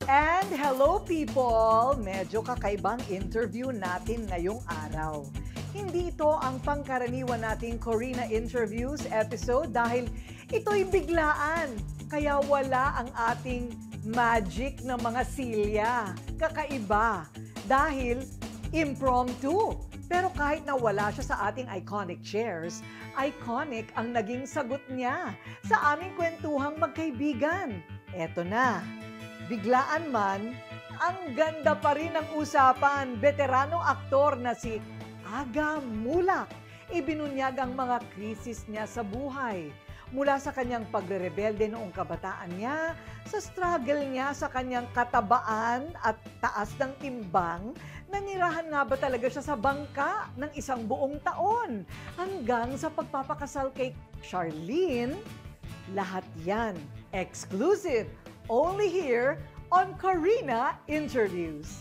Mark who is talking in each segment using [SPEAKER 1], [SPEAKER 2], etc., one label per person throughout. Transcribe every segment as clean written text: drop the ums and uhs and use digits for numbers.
[SPEAKER 1] And hello people! Medyo kakaibang interview natin ngayong araw. Hindi ito ang pangkaraniwan nating Corina Interviews episode dahil ito'y biglaan. Kaya wala ang ating magic na mga silya. Kakaiba. Dahil impromptu. Pero kahit na wala siya sa ating iconic chairs, iconic ang naging sagot niya sa aming kwentuhang magkaibigan. Eto na. Biglaan man, ang ganda pa rin ng usapan. Veteranong aktor na si Aga Mulak. Ibinunyag ang mga krisis niya sa buhay. Mula sa kanyang pagre-rebelde noong kabataan niya, sa struggle niya sa kanyang katabaan at taas ng timbang, nanirahan nga ba talaga siya sa bangka ng isang buong taon, hanggang sa pagpapakasal kay Charlene. Lahat yan exclusive, only here on Corina Interviews.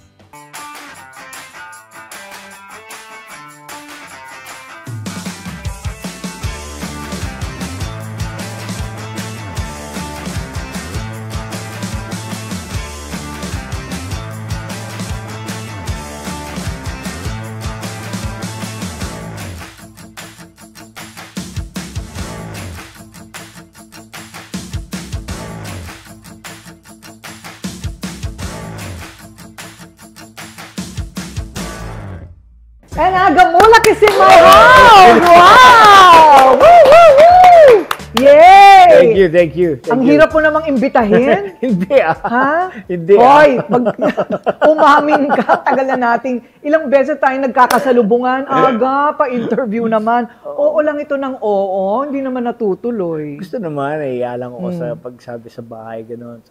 [SPEAKER 1] And Aga Mulak is in my house! Wow! Woo, woo, woo! Yay!
[SPEAKER 2] Thank you.
[SPEAKER 1] Ang hirap mo namang imbitahin.
[SPEAKER 2] Hindi
[SPEAKER 1] Ha?
[SPEAKER 2] Hindi
[SPEAKER 1] Hoy, umamin ka. Tagal na nating ilang beses tayo nagkakasalubungan. Aga, pa-interview naman. Oo lang ito ng oo. Hindi naman natutuloy.
[SPEAKER 2] Gusto naman, naiyalang ako sa pagsabi sa bahay, gano'n.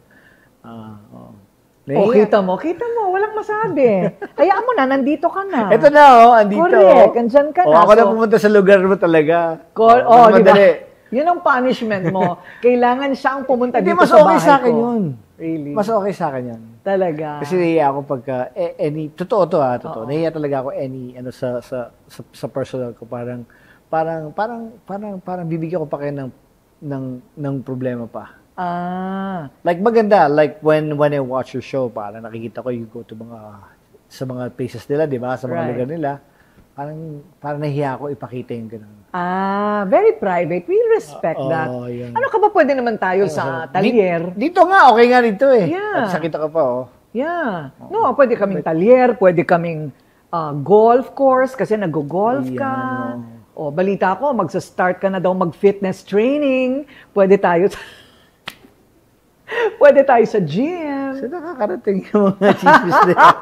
[SPEAKER 1] Kita mo, walang masabi. Hayaan mo na, nandito ka na.
[SPEAKER 2] Ito na, andito.
[SPEAKER 1] Correct, andyan ka na.
[SPEAKER 2] Ako na pumunta sa lugar mo talaga.
[SPEAKER 1] Di ba? Yun ang punishment mo. Kailangan siyang pumunta dito sa bahay ko.
[SPEAKER 2] Mas okay sa akin yun.
[SPEAKER 1] Really?
[SPEAKER 2] Mas okay sa akin yun.
[SPEAKER 1] Talaga.
[SPEAKER 2] Kasi nahiya ako pagka, totoo to totoo. Nahiya talaga ako sa personal ko. Parang bibigyan ko pa kayo ng problema pa. Like maganda, like when I watch your show, parang nakikita ko you go to sa mga places nila, di ba? Sa mga lugar nila. Parang nahiya ako ipakita yung ganun.
[SPEAKER 1] Very private. We respect that.
[SPEAKER 2] Yun.
[SPEAKER 1] Ano ka ba pwede naman tayo sa talyer?
[SPEAKER 2] Dito nga, okay nga dito eh.
[SPEAKER 1] Yeah.
[SPEAKER 2] At sakita ka pa,
[SPEAKER 1] Yeah. No, pwede kaming talyer, pwede kaming golf course kasi nag-golf ka. Balita ko, magsa-start ka na daw mag-fitness training. Pwede tayo sa gym.
[SPEAKER 2] So nakakarating yung mga chismis na yan.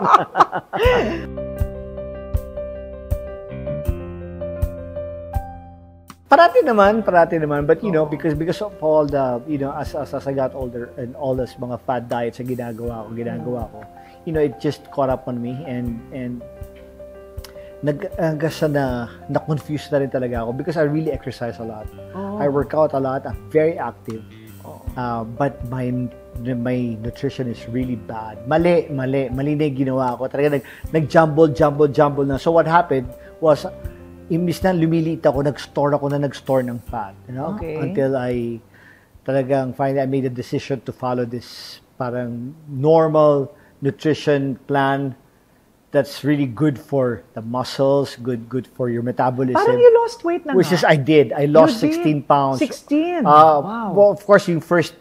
[SPEAKER 2] Parati naman. But because of all the, as I got older and all those mga fad diets na ginagawa ko, it just caught up on me and na-confuse na rin talaga ako because I really exercise a lot. I work out a lot. I'm very active. But my nutrition is really bad. Mali na yung ginawa ko. Talaga nag-jumble na. So what happened was, imbis na lumiliit ako, nag-store ng fat.
[SPEAKER 1] Okay.
[SPEAKER 2] Until finally I made a decision to follow this parang normal nutrition plan that's really good for the muscles, good for your metabolism.
[SPEAKER 1] Parang you lost weight na
[SPEAKER 2] Which is I did. I lost 16 pounds.
[SPEAKER 1] 16? Wow.
[SPEAKER 2] Well, of course, yung first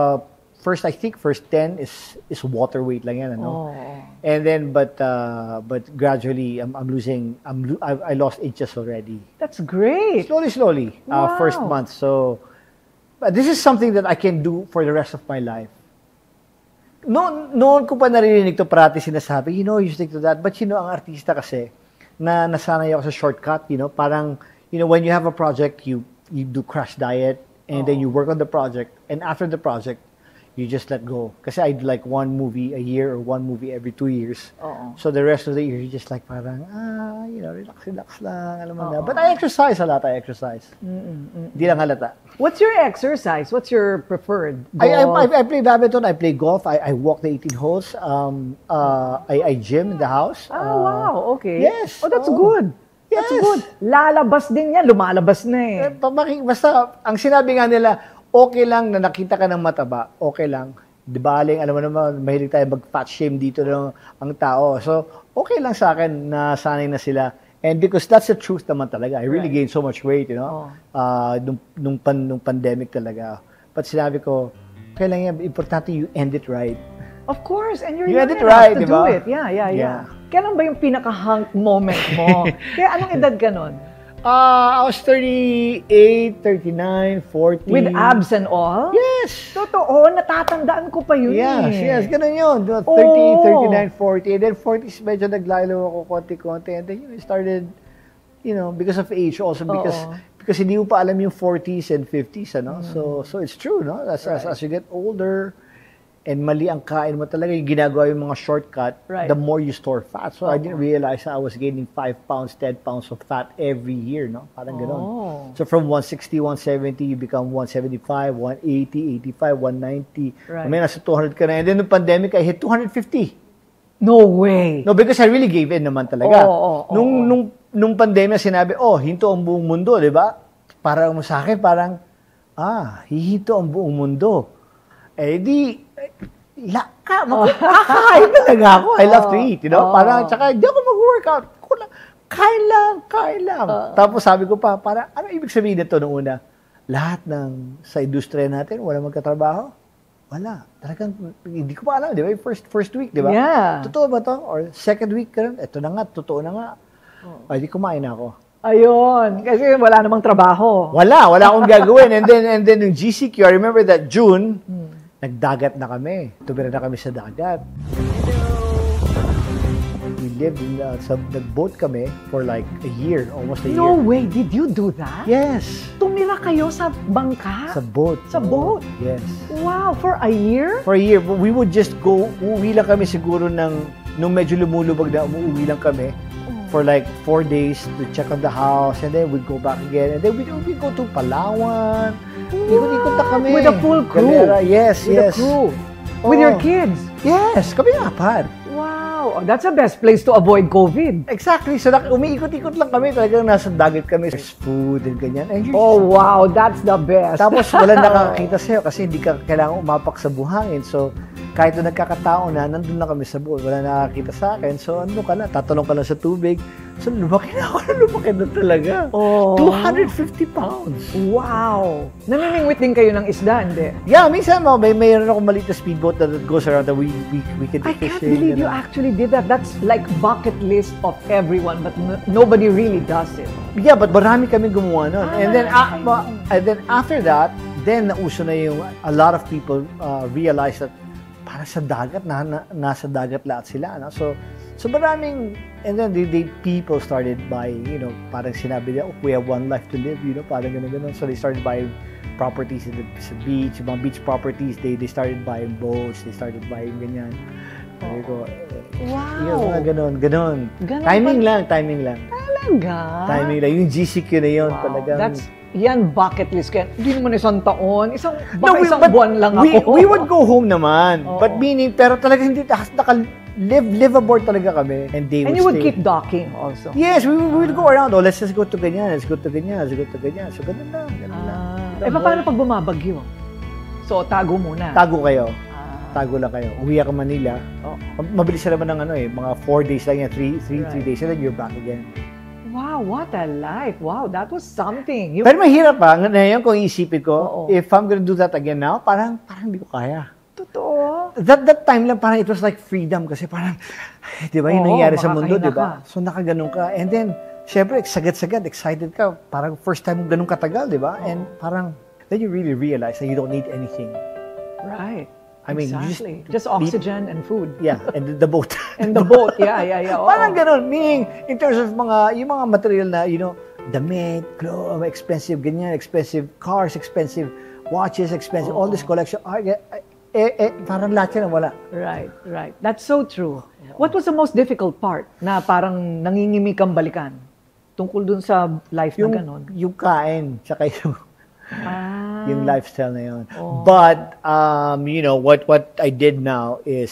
[SPEAKER 2] 10 is water weight lang yan, And then, but gradually, I lost inches already.
[SPEAKER 1] That's great.
[SPEAKER 2] Slowly.
[SPEAKER 1] Wow.
[SPEAKER 2] First month. So, but this is something that I can do for the rest of my life. Noon ko pa narinig to parati sinasabi, you stick to that. But ang artista kasi, nasanay ako sa shortcut, parang, when you have a project, you do crash diet, and then you work on the project, and after the project, you just let go. Kasi I do like one movie a year or one movie every 2 years. So the rest of the year, you just like parang, relax lang, alam mo na. But I exercise a lot, Di lang halata.
[SPEAKER 1] What's your exercise? What's your preferred?
[SPEAKER 2] I play badminton, I play golf, I walk the 18 holes, I gym in the house.
[SPEAKER 1] Wow, okay.
[SPEAKER 2] Yes.
[SPEAKER 1] Oh, that's good.
[SPEAKER 2] Yes.
[SPEAKER 1] That's good. Lalabas din yan, lumalabas na
[SPEAKER 2] Basta, ang sinabi nga nila, okay lang na nakita ka ng mataba, okay lang. Di ba, Aling, alam mo naman, mahilig tayo mag-fat shame dito ng ang tao. So, okay lang sa akin na sanay na sila. And because that's the truth naman talaga. I really gained so much weight, nung pandemic talaga. But sinabi ko, kailangan importante you end it right.
[SPEAKER 1] Of course, and you're
[SPEAKER 2] You
[SPEAKER 1] young
[SPEAKER 2] had it
[SPEAKER 1] enough
[SPEAKER 2] right,
[SPEAKER 1] to
[SPEAKER 2] di ba?
[SPEAKER 1] do it. Yeah.
[SPEAKER 2] Yeah.
[SPEAKER 1] Kailan ba yung pinaka-hunk moment mo? Kaya anong edad ka nun?
[SPEAKER 2] I was 38, 39, 40.
[SPEAKER 1] With abs and all?
[SPEAKER 2] Yes!
[SPEAKER 1] Totoo, natatandaan ko pa yun
[SPEAKER 2] Yes, ganun yun. 38, 39, 40. And then 40s, medyo naglalo ako konti-konti. And then I started, because of age also, because hindi mo pa alam yung 40s and 50s, So it's true, no? As you get older, and mali ang kain mo talaga, yung ginagawa yung mga shortcut, the more you store fat. So I didn't realize I was gaining 5 pounds, 10 pounds of fat every year, no? Parang ganun. So from 160, 170, you become 175, 180, 85, 190. May nasa 200 ka na. And then nung pandemic, I hit 250.
[SPEAKER 1] No way!
[SPEAKER 2] No, because I really gave in naman talaga. Nung pandemya, sinabi, hinto ang buong mundo, di ba? Parang sa akin, hihinto ang buong mundo. Kakain talaga ako. I love to eat, Parang, tsaka, hindi ako mag-workout. Kain lang. Tapos sabi ko pa, ano ibig sabihin nito nung una? Lahat sa industriya natin, wala magkatrabaho? Wala. Talagang, hindi ko pa alam, di ba? First week, di ba?
[SPEAKER 1] Yeah.
[SPEAKER 2] Totoo ba to? Or second week, ito na nga, totoo na nga. Ay, di kumain ako.
[SPEAKER 1] Ayun, kasi wala namang trabaho.
[SPEAKER 2] Wala akong gagawin. And then yung GCQ, I remember that June, nagdagat na kami. Tumira na kami sa dagat. We lived nag-boat kami for like a year, almost a year.
[SPEAKER 1] No way, did you do that?
[SPEAKER 2] Yes.
[SPEAKER 1] Tumira kayo sa bangka?
[SPEAKER 2] Sa boat.
[SPEAKER 1] Sa boat?
[SPEAKER 2] Yes.
[SPEAKER 1] Wow, for a year?
[SPEAKER 2] For a year. We would just go, uuwi lang kami siguro nung medyo lumulubog na, uuwi lang kami for like 4 days to check on the house, and then we'd go back again, and then we'd go to Palawan. Ikot-ikot na kami.
[SPEAKER 1] With a full crew?
[SPEAKER 2] Galera. Yes.
[SPEAKER 1] With a crew? With your kids?
[SPEAKER 2] Yes, kami apat.
[SPEAKER 1] Wow, that's the best place to avoid COVID.
[SPEAKER 2] Exactly. So, umiikot-ikot lang kami. Talagang nasa dagat kami. There's food and ganyan. And
[SPEAKER 1] wow, that's the best.
[SPEAKER 2] Tapos, wala nakakakita sa'yo kasi hindi ka kailangan umapak sa buhangin. So, kahit na nagkakataon na, nandun na kami sa boat, wala nakakita sa akin. So, tatalong ka lang sa tubig. So, lumaki na talaga. 250 pounds.
[SPEAKER 1] Wow. Namimingwit din kayo ng isda, hindi?
[SPEAKER 2] Yeah, minsan mayroon akong maliit na speedboat that goes around that we can do
[SPEAKER 1] fishing. I can't believe you actually did that. That's like bucket list of everyone, but nobody really does it.
[SPEAKER 2] Yeah, but marami kami gumawa nun. And then after that, then nauso na yung, a lot of people realize that para sa dagat, nasa dagat lahat sila. No? So maraming, and then people started buying, parang sinabi nila, we have one life to live, parang gano'n. So they started buying properties sa beach, mga beach properties, they started buying boats, they started buying ganyan. Sabi ko,
[SPEAKER 1] wow.
[SPEAKER 2] Yung ganon. Timing lang.
[SPEAKER 1] Talaga?
[SPEAKER 2] Timing lang. Yung GCQ na yun, talagang.
[SPEAKER 1] Yan bucket list kaya hindi naman isang taon, isang buwan lang ako.
[SPEAKER 2] We would go home naman. But meaning, pero talaga hindi, live aboard talaga kami. And
[SPEAKER 1] you would keep docking also?
[SPEAKER 2] Yes, we would go around. Let's just go to ganyan, let's go to ganyan. So, ganun lang.
[SPEAKER 1] Paano pag bumabagyo? So, tago muna?
[SPEAKER 2] Tago lang kayo. Uwi ka Manila. Mabilis na naman ng mga 4 days lang yan, 3 days, and then you're back again.
[SPEAKER 1] Wow, what a life. Wow, that was something.
[SPEAKER 2] Pero mahirap pa. Ngayon kung iisipin ko, if I'm gonna do that again now, parang hindi ko kaya.
[SPEAKER 1] Totoo.
[SPEAKER 2] That time lang parang it was like freedom kasi parang, di ba, yung nangyayari sa mundo, di ba? So nakaganon ka. And then, syempre, sagad-sagad, excited ka. Parang first time ganun katagal, di ba? And parang, then you really realize that you don't need anything.
[SPEAKER 1] Right.
[SPEAKER 2] I mean,
[SPEAKER 1] exactly. Just oxygen and food.
[SPEAKER 2] Yeah, and the boat.
[SPEAKER 1] And the boat, yeah.
[SPEAKER 2] Parang ganun. Meaning, in terms of yung mga material na, damit, clothes, expensive ganyan, expensive cars, expensive watches, expensive, all this collection. Parang lahat yan wala.
[SPEAKER 1] Right. That's so true. What was the most difficult part na parang nangingimik kang balikan? Tungkol dun sa life na ganon?
[SPEAKER 2] Yung kain, tsaka yung lifestyle na yun. But, what I did now is,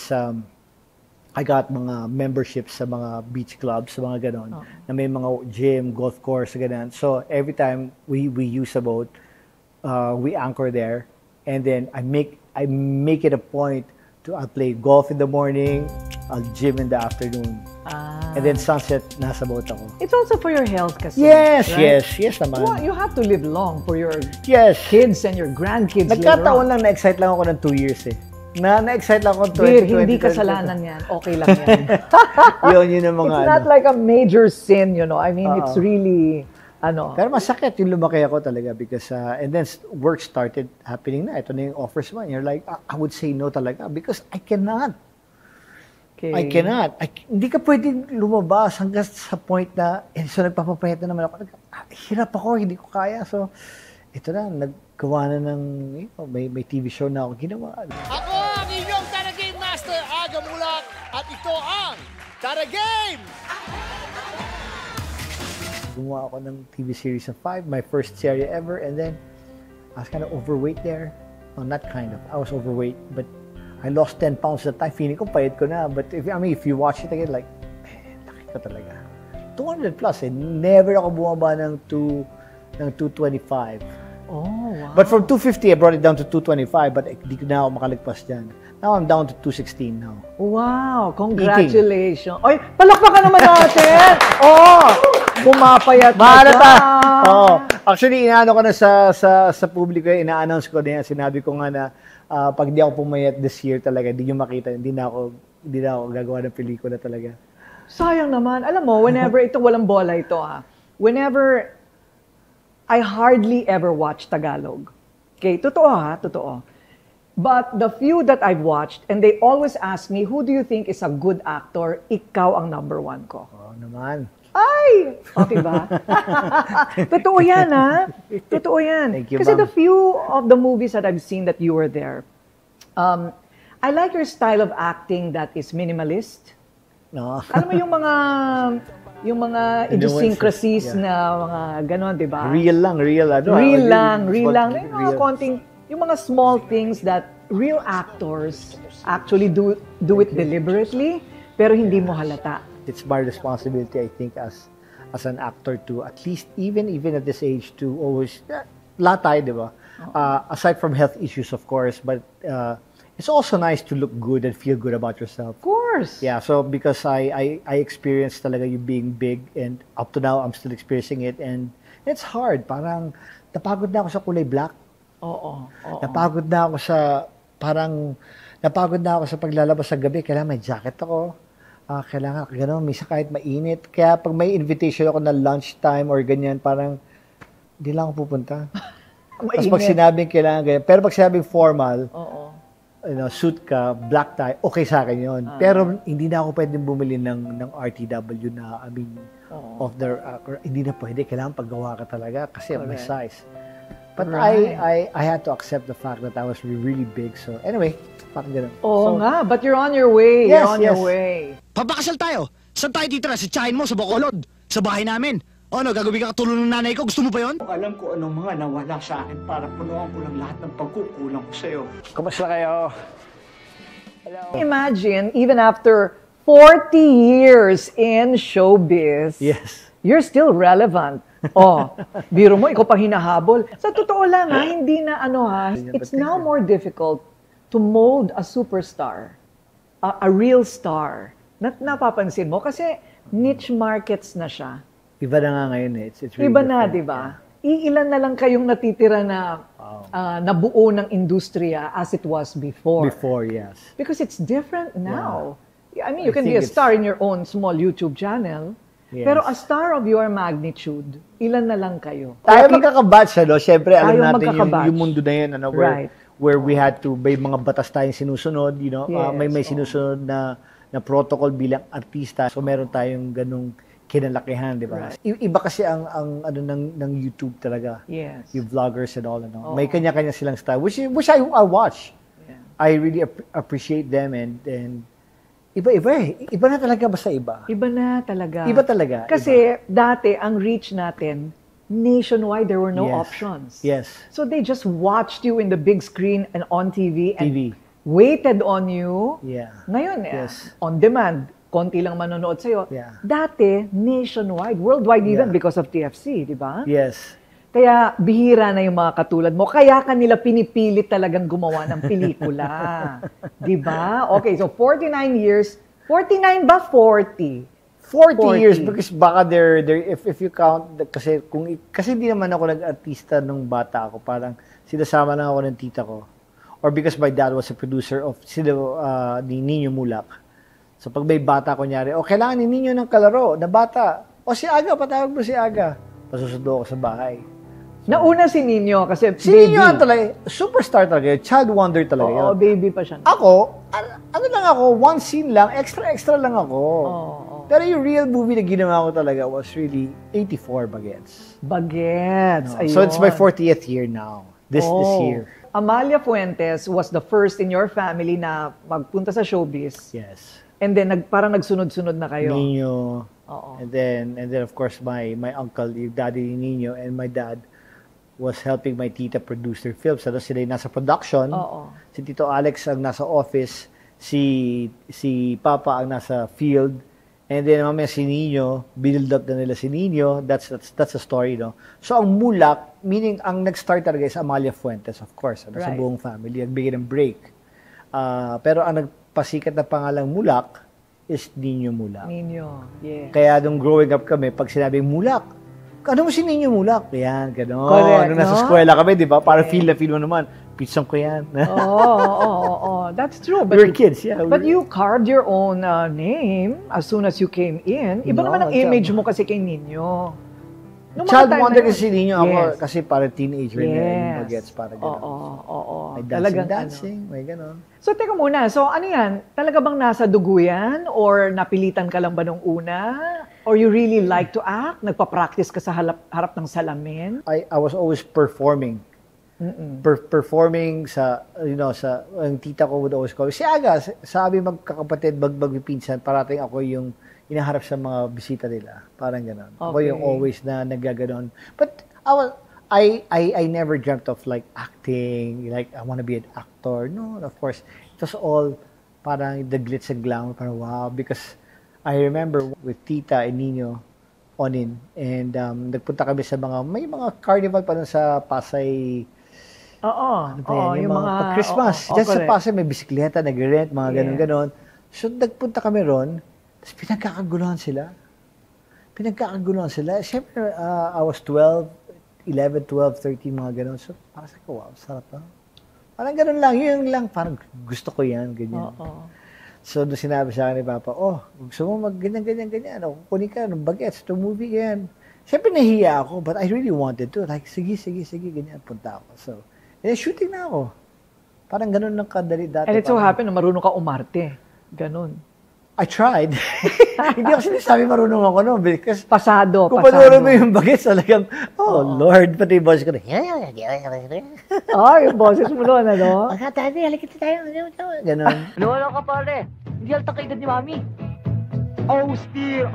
[SPEAKER 2] I got mga memberships sa mga beach clubs, sa mga ganon, na may mga gym, golf course, ganon. So, every time we use a boat, we anchor there, and then I make I make it a point to I'll play golf in the morning, I'll gym in the afternoon. And then sunset, nasa boat ako.
[SPEAKER 1] It's also for your health kasi.
[SPEAKER 2] Yes,
[SPEAKER 1] right?
[SPEAKER 2] yes naman.
[SPEAKER 1] Well, you have to live long for your
[SPEAKER 2] Yes.
[SPEAKER 1] kids and your grandkids later
[SPEAKER 2] Nagkataon
[SPEAKER 1] on.
[SPEAKER 2] lang, na-excite lang ako ng 2 years eh. Na-excite lang ako ng 2020.
[SPEAKER 1] Dear, hindi kasalanan yan. Okay lang yan.
[SPEAKER 2] yun ang mga
[SPEAKER 1] It's not like a major sin, you know. I mean, it's really,
[SPEAKER 2] Pero masakit yung lumaki ako talaga because, and then work started happening na. Ito na yung offers mo. And you're like, I would say no talaga because I cannot.
[SPEAKER 1] okay.
[SPEAKER 2] I cannot. Hindi ka pwedeng lumabas hanggang sa point na, so nagpapapayat na naman ako. Hirap ako, hindi ko kaya. So, ito na, naggawa na ng, may TV show na ako ginawa.
[SPEAKER 3] Ako ang inyong Tara Game Master, Aga Mulak, at ito ang Tara Game!
[SPEAKER 2] Gumawa ako ng TV series of 5, my first series ever, and then I was kind of overweight there. Well, not kind of, I was overweight, but I lost 10 pounds that time. Feeling ko, payat ko na. But if you watch it again, like, laki ko talaga. 200 plus eh. Never ako bumaba ng 225.
[SPEAKER 1] Oh, wow.
[SPEAKER 2] But from 250, I brought it down to 225, but hindi ko na ako makalagpas dyan. Now I'm down to 216 now.
[SPEAKER 1] Wow, congratulations. Oy, palakpakan naman natin. Pumapayat na
[SPEAKER 2] Mahalata!
[SPEAKER 1] siya.
[SPEAKER 2] Actually, inaano ko na sa publiko, ina-announce ko na yan. Sinabi ko nga na pag di ako pumayat this year talaga, hindi nyo makita, hindi na ako gagawa ng pelikula talaga.
[SPEAKER 1] Sayang naman. Alam mo, whenever ito, walang bola ito whenever, I hardly ever watch Tagalog. Okay, totoo. But the few that I've watched, and they always ask me, who do you think is a good actor? Ikaw ang number 1 ko.
[SPEAKER 2] Naman.
[SPEAKER 1] Ay! Okay ba? Totoo yan, Totoo yan.
[SPEAKER 2] Thank you,
[SPEAKER 1] Kasi
[SPEAKER 2] ma'am.
[SPEAKER 1] the few of the movies that I've seen that you were there, I like your style of acting that is minimalist.
[SPEAKER 2] No.
[SPEAKER 1] Alam mo yung mga idiosyncrasies
[SPEAKER 2] Yeah.
[SPEAKER 1] na mga ganon, di ba?
[SPEAKER 2] Real lang.
[SPEAKER 1] Real lang. Yung mga
[SPEAKER 2] Real.
[SPEAKER 1] konting, yung mga small things that real actors actually do it deliberately, pero hindi mo halata.
[SPEAKER 2] It's my responsibility, I think, as an actor to at least, even at this age, to always, lahat tayo, di ba? Aside from health issues, of course, but it's also nice to look good and feel good about yourself.
[SPEAKER 1] Of course.
[SPEAKER 2] Yeah, so because I experienced talaga you being big, and up to now, I'm still experiencing it, and it's hard. Parang, napagod na ako sa kulay black.
[SPEAKER 1] Oo.
[SPEAKER 2] Napagod na ako sa paglalabas sa gabi. Kailangan may jacket ako. Kailangan gano'n, minsan kahit mainit. Kaya pag may invitation ako na lunchtime or ganyan, parang hindi lang ako pupunta. Tapos pag sinabing kailangan ganyan. Pero pag sinabing formal, suit ka, black tie, okay sa akin yun. Pero hindi na ako pwedeng bumili ng RTW na, hindi na pwede. Kailangan paggawa ka talaga kasi may size. But I had to accept the fact that I was really big. So anyway, parang gano'n.
[SPEAKER 1] Nga, but you're on your way.
[SPEAKER 2] Yes,
[SPEAKER 1] You're on your way.
[SPEAKER 3] Papakasal tayo! Saan tayo titira? Sa tiyahin mo, sa Bacolod? Sa bahay namin? Gagawin ka katulong ng nanay ko? Gusto mo pa yon?
[SPEAKER 4] Alam ko anong mga nawala sa akin para punuan ko lang lahat ng pagkukulang ko sa'yo.
[SPEAKER 2] Kamusta kayo?
[SPEAKER 1] Imagine, even after 40 years in showbiz,
[SPEAKER 2] Yes.
[SPEAKER 1] you're still relevant. Biro mo, ikaw pang hinahabol. Sa totoo lang hindi na it's now more difficult to mold a superstar, a real star. Napapansin mo kasi niche markets na siya.
[SPEAKER 2] Iba na nga ngayon eh. It's really
[SPEAKER 1] Iba na,
[SPEAKER 2] different.
[SPEAKER 1] di ba? Iilan na lang kayong natitira na nabuo ng industriya as it was before.
[SPEAKER 2] Before, yes.
[SPEAKER 1] Because it's different now. I mean, you
[SPEAKER 2] I
[SPEAKER 1] can be a
[SPEAKER 2] think
[SPEAKER 1] star in your own small YouTube channel.
[SPEAKER 2] Yes.
[SPEAKER 1] Pero a star of your magnitude, ilan na lang kayo?
[SPEAKER 2] Tayo magkakabatch, Siyempre, alam
[SPEAKER 1] Tayo
[SPEAKER 2] natin
[SPEAKER 1] magkakabatch.
[SPEAKER 2] yung mundo na yun, where we had to, may mga batas tayong sinusunod,
[SPEAKER 1] Yes,
[SPEAKER 2] may sinusunod na protocol bilang artista. So, meron tayong ganung kinalakihan, di ba? Iba kasi ang ng YouTube talaga.
[SPEAKER 1] Yes.
[SPEAKER 2] Yung vloggers and all, May kanya-kanya silang style, which I watch.
[SPEAKER 1] Yeah.
[SPEAKER 2] I really appreciate them and iba-iba eh. Iba na talaga basta iba.
[SPEAKER 1] Iba na talaga.
[SPEAKER 2] Iba talaga.
[SPEAKER 1] Kasi dati, ang reach natin, nationwide, there were no
[SPEAKER 2] Yes.
[SPEAKER 1] options.
[SPEAKER 2] Yes.
[SPEAKER 1] So they just watched you in the big screen and on TV and
[SPEAKER 2] TV.
[SPEAKER 1] waited on you.
[SPEAKER 2] Yeah.
[SPEAKER 1] Ngayon,
[SPEAKER 2] Yes.
[SPEAKER 1] on demand, konti lang manonood sa'yo.
[SPEAKER 2] Yeah.
[SPEAKER 1] Dati, nationwide, worldwide even
[SPEAKER 2] Yeah.
[SPEAKER 1] because of TFC, di ba?
[SPEAKER 2] Yes.
[SPEAKER 1] Kaya bihira na yung mga katulad mo. Kaya kanila pinipilit talagang gumawa ng pelikula. Di ba? Okay, so 49 years. 49 ba? 40?
[SPEAKER 2] 40 years because baka they're if you count kasi hindi naman ako nag-artista nung bata ako, parang sinasama lang ako ng tita ko, or because my dad was a producer of ni Nino Mulak. So pag may bata kunyari, kailangan ni Nino ng kalaro na bata, si Aga, patawag mo si Aga, pasusundo ako sa bahay.
[SPEAKER 1] Nauna si Nino kasi
[SPEAKER 2] Si
[SPEAKER 1] baby.
[SPEAKER 2] Nino talaga, superstar talaga, child wonder talaga yun.
[SPEAKER 1] Oo, baby pa siya.
[SPEAKER 2] Ako, ano lang ako, one scene lang, extra lang ako. Pero yung real movie na ginawa ko talaga was really 84 Bagets.
[SPEAKER 1] Bagets.
[SPEAKER 2] So it's my 40th year now, this year.
[SPEAKER 1] Amalia Fuentes was the first in your family na magpunta sa showbiz.
[SPEAKER 2] Yes.
[SPEAKER 1] And then parang nagsunod-sunod na kayo.
[SPEAKER 2] Nino.
[SPEAKER 1] Oo.
[SPEAKER 2] And then of course my uncle, yung daddy ni Nino, and my dad was helping my tita produce their films. So sila yung nasa production.
[SPEAKER 1] Oo.
[SPEAKER 2] Si Tito Alex ang nasa office, si Papa ang nasa field, and then mamaya si Nino, build up na nila si Nino. That's a story, no? So ang Mulak, meaning ang nag-start talaga is Amalia Fuentes, of course, sa buong family, nagbigay ng break. Pero ang nagpasikat na pangalang Mulak is Nino Mulak.
[SPEAKER 1] Nino, yeah.
[SPEAKER 2] Kaya nung growing up kami, pag sinabing Mulak, ano mo si Nino Mulak? Yan, gano'n.
[SPEAKER 1] Correct,
[SPEAKER 2] Nung nasa
[SPEAKER 1] no?
[SPEAKER 2] eskwela kami, di ba? Para feel mo naman. Pizzang ko yan.
[SPEAKER 1] Oo. That's true.
[SPEAKER 2] We were kids, yeah.
[SPEAKER 1] But you carved your own name as soon as you came in. Iba
[SPEAKER 2] No,
[SPEAKER 1] naman ang image mo kasi kay Nino. Nung mga
[SPEAKER 2] Child
[SPEAKER 1] time
[SPEAKER 2] wonder
[SPEAKER 1] na yun.
[SPEAKER 2] kasi si Nino ako,
[SPEAKER 1] Yes.
[SPEAKER 2] kasi para teenager na yung
[SPEAKER 1] Yes.
[SPEAKER 2] bagets, para gano'n.
[SPEAKER 1] Oo.
[SPEAKER 2] May
[SPEAKER 1] Talagang
[SPEAKER 2] dancing, may gano'n.
[SPEAKER 1] So, teka muna. So, ano yan? Talaga bang nasa dugo yan? Or napilitan ka lang ba nung una? Or you really like to act? Nagpa-practice ka sa harap ng salamin?
[SPEAKER 2] I was always performing. Performing sa, ang tita ko would always call, si Aga, sabi magkakapatid, magpipinsan, parating ako yung inaharap sa mga bisita nila. Parang gano'n. Ako yung always na nagaganon. But I never dreamt of like acting, like I want to be an actor. No, of course, it was all parang the glitz and glamour, parang wow, because I remember with Tita and Nino Onin, and nagpunta kami sa may mga carnival pa dun sa Pasay. Ano ba yan? Yung mga pag-Christmas. Diyan sa Pasay may bisikleta, nag-rent, mga ganon-ganon. So nagpunta kami ron, tapos pinagkakaguluhan sila. Siyempre, I was 11, 12, 13, mga ganon. So parang sa ko, wow, sarap ha. Parang ganon lang, yun lang, parang gusto ko yan, ganyan. So, doon sinabi sa akin ni Papa, gusto mo mag-ganyan, kukunin ka ng bagets, itong movie, ganyan. Siyempre, nahiya ako, but I really wanted to. Like, sige, ganyan, punta ako. So, shooting na ako. Parang ganun lang kadali dati.
[SPEAKER 1] And it so happened na marunong ka umarte. Ganun.
[SPEAKER 2] I tried. Hindi ako sinasabi marunong ako, no? Because,
[SPEAKER 1] Pasado.
[SPEAKER 2] kung panoorin mo yung bagets, talagang, Lord, pati yung boses ko na,
[SPEAKER 1] yung boses mo noon, ano?
[SPEAKER 2] Daddy, halika tayo. Ganon.
[SPEAKER 5] Wala ka pare. Hindi halata ka edad ni Mami. Steer.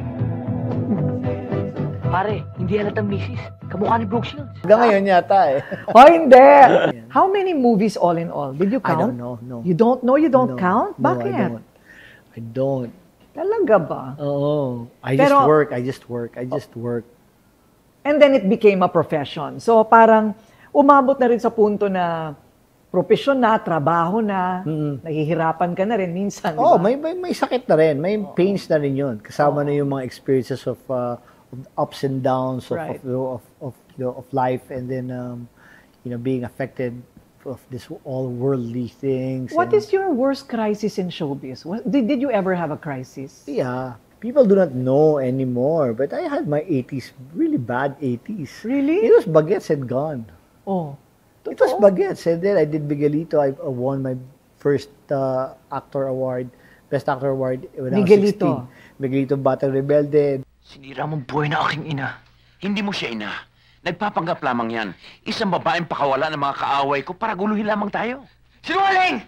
[SPEAKER 5] Pare, hindi halatang misis. Kamukha ni Brooke Shields.
[SPEAKER 2] Hanggang ngayon yata eh.
[SPEAKER 1] Hindi! How many movies all in all? Did you count?
[SPEAKER 2] I don't know, no.
[SPEAKER 1] You don't know? You don't
[SPEAKER 2] No.
[SPEAKER 1] count?
[SPEAKER 2] No,
[SPEAKER 1] Bakit?
[SPEAKER 2] I don't.
[SPEAKER 1] Talaga ba?
[SPEAKER 2] Oo. I just work.
[SPEAKER 1] And then it became a profession. So parang umabot na rin sa punto na profesyon na, trabaho na, nahihirapan ka na rin minsan. Di ba?
[SPEAKER 2] May sakit na rin. May pains na rin yun. Kasama na yung mga experiences of ups and downs of life, and then being affected of this all worldly things.
[SPEAKER 1] What is your worst crisis in showbiz? Did you ever have a crisis?
[SPEAKER 2] Yeah. People do not know anymore, but I had my 80s, really bad 80s.
[SPEAKER 1] Really?
[SPEAKER 2] It was bagets and gone. It was bagets, and then I did Miguelito. I won my first actor award, best actor award when I was 16. Miguelito Batang Rebelde.
[SPEAKER 6] Sinira mong buhay na aking ina. Hindi mo siya ina. Nagpapanggap lamang yan. Isang babaeng pakawala ng mga kaaway ko para guluhin lamang tayo. Sinungaling!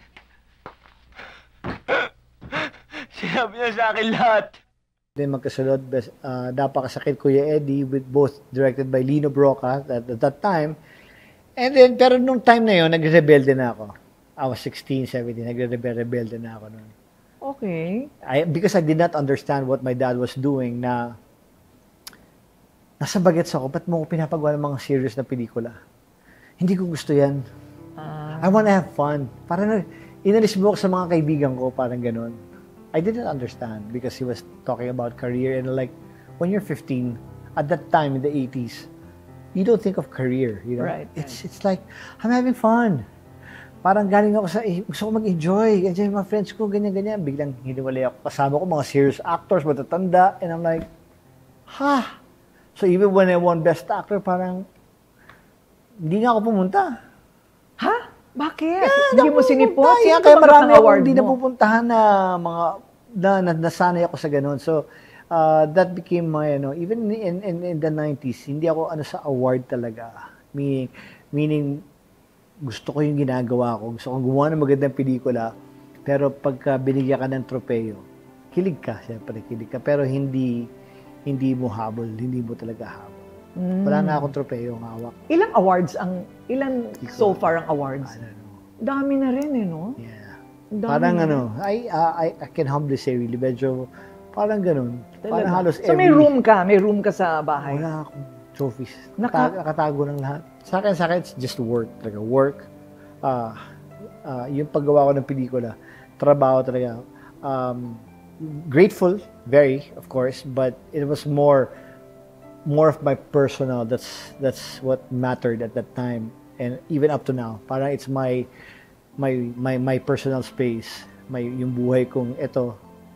[SPEAKER 6] Sinabi niya sa akin lahat.
[SPEAKER 2] Then magkasunod, Napakasakit Kuya Eddie, with both directed by Lino Broca at that time. And then, pero nung time na yun, nagrebelde na ako. I was 16, 17, nagrebelde na ako noon.
[SPEAKER 1] Okay.
[SPEAKER 2] Because I did not understand what my dad was doing, na nasa bagets ako, ba't mo ko pinapagawa ng mga serious na pelikula? Hindi ko gusto yan. I wanna have fun. Parang inalis mo ako sa mga kaibigan ko, parang ganun. I didn't understand because he was talking about career and like, when you're 15, at that time in the 80s, you don't think of career, you know?
[SPEAKER 1] Right.
[SPEAKER 2] It's like, I'm having fun. Parang galing ako sa, gusto ko mag-enjoy yung mga friends ko, ganyan-ganyan. Biglang hiniwalay ako. Kasama ko mga serious actors, matatanda. And I'm like, ha? So even when I won Best Actor, parang, hindi nga ako pumunta.
[SPEAKER 1] Ha? Bakit? Hindi mo sinipot?
[SPEAKER 2] Kaya marami akong hindi napupuntahan na mga, nasanay ako sa ganun. So, that became my, even in the 90s, hindi ako sa award talaga. Meaning, gusto ko yung ginagawa ko. Gusto kong gumawa ng magandang pelikula. Pero pagka binigyan ka ng tropeyo, kilig ka, siyempre, kilig ka. Pero hindi mo habol. Hindi mo talaga habol. Wala na akong tropeyo ng hawak.
[SPEAKER 1] Ilang awards ilan so far ang awards? Dami na rin no?
[SPEAKER 2] Yeah.
[SPEAKER 1] Dami
[SPEAKER 2] Parang
[SPEAKER 1] na.
[SPEAKER 2] I can humbly say really, medyo parang ganun.
[SPEAKER 1] Talaga?
[SPEAKER 2] Parang halos
[SPEAKER 1] So may room ka sa bahay?
[SPEAKER 2] Wala akong trophies. Nakatago ng lahat. Sa akin, it's just work. Talaga, work. Yung paggawa ko ng pelikula, trabaho talaga. Grateful, very, of course, but it was more of my personal. That's what mattered at that time, and even up to now. Parang it's my personal space. Yung buhay kong ito.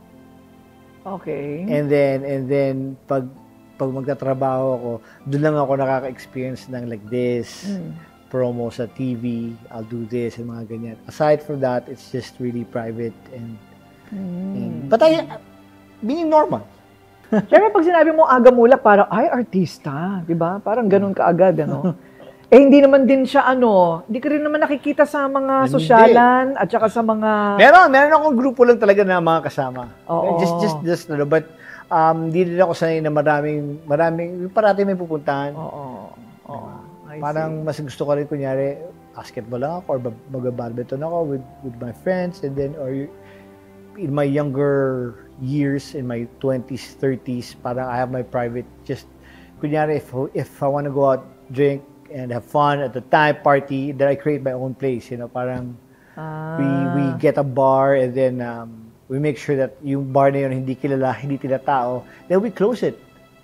[SPEAKER 1] Okay.
[SPEAKER 2] And then pag magtatrabaho ako, doon lang ako nakaka-experience ng like this, promo sa TV, I'll do this, and mga ganyan. Aside from that, it's just really private and but being normal.
[SPEAKER 1] Siyempre, pag sinabi mo aga mulak, parang, ay, artista, di ba? Parang ganun kaagad, hindi naman din siya, hindi ka rin naman nakikita sa mga sosyalan at saka sa mga...
[SPEAKER 2] Meron akong grupo lang talaga na mga kasama.
[SPEAKER 1] Oo.
[SPEAKER 2] Just, but hindi din ako sanay na maraming, parati may pupuntahan.
[SPEAKER 1] Oo.
[SPEAKER 2] Parang mas gusto ko rin, kunyari, basketball lang ako or mag-badminton ako with my friends, and then, or in my younger years, in my 20s, 30s, parang I have my private, just, kunyari, if I want to go out, drink, and have fun at the time, party, then I create my own place, parang, we get a bar, and then, we make sure that yung bar na yun hindi kilala, hindi tinatao, then we close it.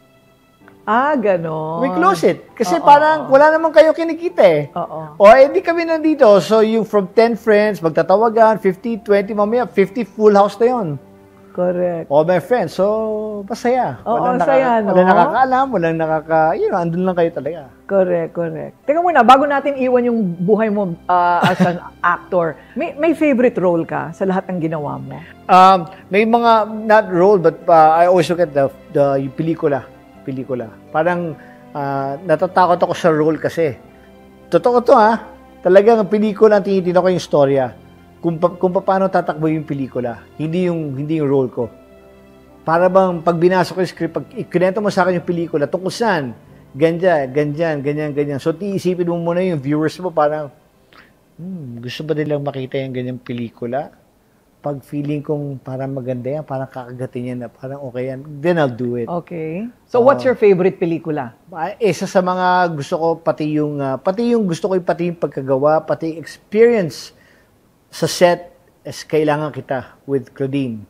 [SPEAKER 1] Ganon.
[SPEAKER 2] We close it. Kasi parang wala naman kayo kinikita eh.
[SPEAKER 1] Oo.
[SPEAKER 2] O hindi kami nandito. So yung from 10 friends, magtatawagan, 50, 20, mamaya 50 full house na yun.
[SPEAKER 1] Correct.
[SPEAKER 2] All my friends. So, masaya.
[SPEAKER 1] Oo, saya, no?
[SPEAKER 2] Walang nakakaalam, walang andun lang kayo talaga.
[SPEAKER 1] Correct. Teka muna, bago natin iwan yung buhay mo as an actor, may favorite role ka sa lahat ng ginawa mo?
[SPEAKER 2] May mga, not role, but I always look at yung pelikula. Parang natatakot ako sa role kasi. Totoo to Talagang ang pelikula ang tinitingnan ko yung storya. Kung paano tatakbo yung pelikula, hindi yung role ko. Para bang pag binasa ko yung script, pag ikinento mo sa akin yung pelikula, tungkol saan? Ganyan. So, iisipin mo muna yung viewers mo, parang, gusto ba nilang makita yung ganyang pelikula? Pag feeling kong parang maganda yan, parang kakagatin yan na parang okay yan, then I'll do it.
[SPEAKER 1] Okay. So, what's your favorite pelikula?
[SPEAKER 2] Isa sa mga gusto ko, pati yung gusto ko, pati yung pagkagawa, pati yung experience sa set is Kailangan Kita with Claudine.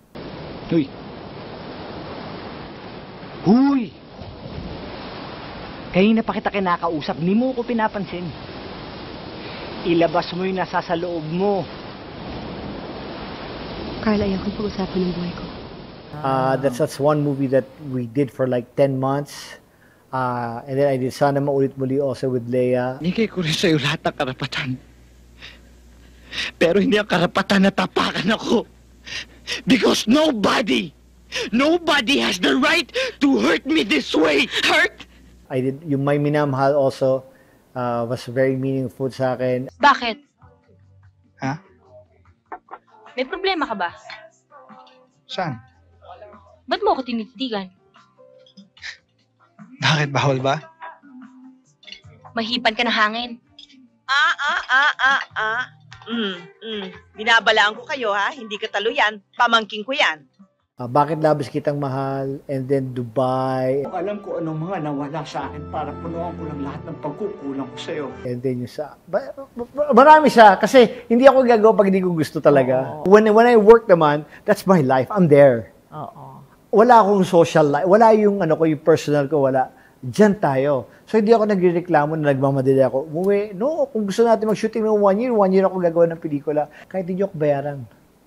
[SPEAKER 5] Huy! Kanina pa kita kinakausap, di mo ko pinapansin. Ilabas mo yung nasa sa loob mo.
[SPEAKER 7] Carl, ayaw kong pag-usapan ng buhay ko.
[SPEAKER 2] That's one movie that we did for like 10 months. And then I did Sana Maulit Muli also with Leia.
[SPEAKER 3] Nigay ko rin sa'yo lahat ng karapatan. Pero hindi ang karapatan na tapakan ako. Because nobody has the right to hurt me this way. Hurt?
[SPEAKER 2] I did yung May Minamahal also was very meaningful sa akin.
[SPEAKER 7] Bakit?
[SPEAKER 8] Ha?
[SPEAKER 7] May problema ka ba?
[SPEAKER 8] Saan?
[SPEAKER 7] Ba't mo ako tinititigan?
[SPEAKER 8] Bakit? Bawal ba?
[SPEAKER 7] Mahipan ka na hangin.
[SPEAKER 9] Binabalaan ko kayo ha, hindi ka talo yan, pamangking ko yan.
[SPEAKER 2] Bakit labis kitang mahal? And then Dubai.
[SPEAKER 4] Alam ko anong mga nawala sa akin para punuan ko lang lahat ng pagkukulang ko sa'yo.
[SPEAKER 2] And then yung marami siya. Kasi hindi ako gagawa pag hindi ko gusto talaga. When I work naman, that's my life. I'm there.
[SPEAKER 1] Oo.
[SPEAKER 2] Wala akong social life. Wala yung yung personal ko. Wala. Diyan tayo. So hindi ako nagrereklamo na nagmamadali ako. Umuwi. No, kung gusto natin mag-shooting ng 1 year ako gagawa ng pelikula. Kahit hindi ako bayaran.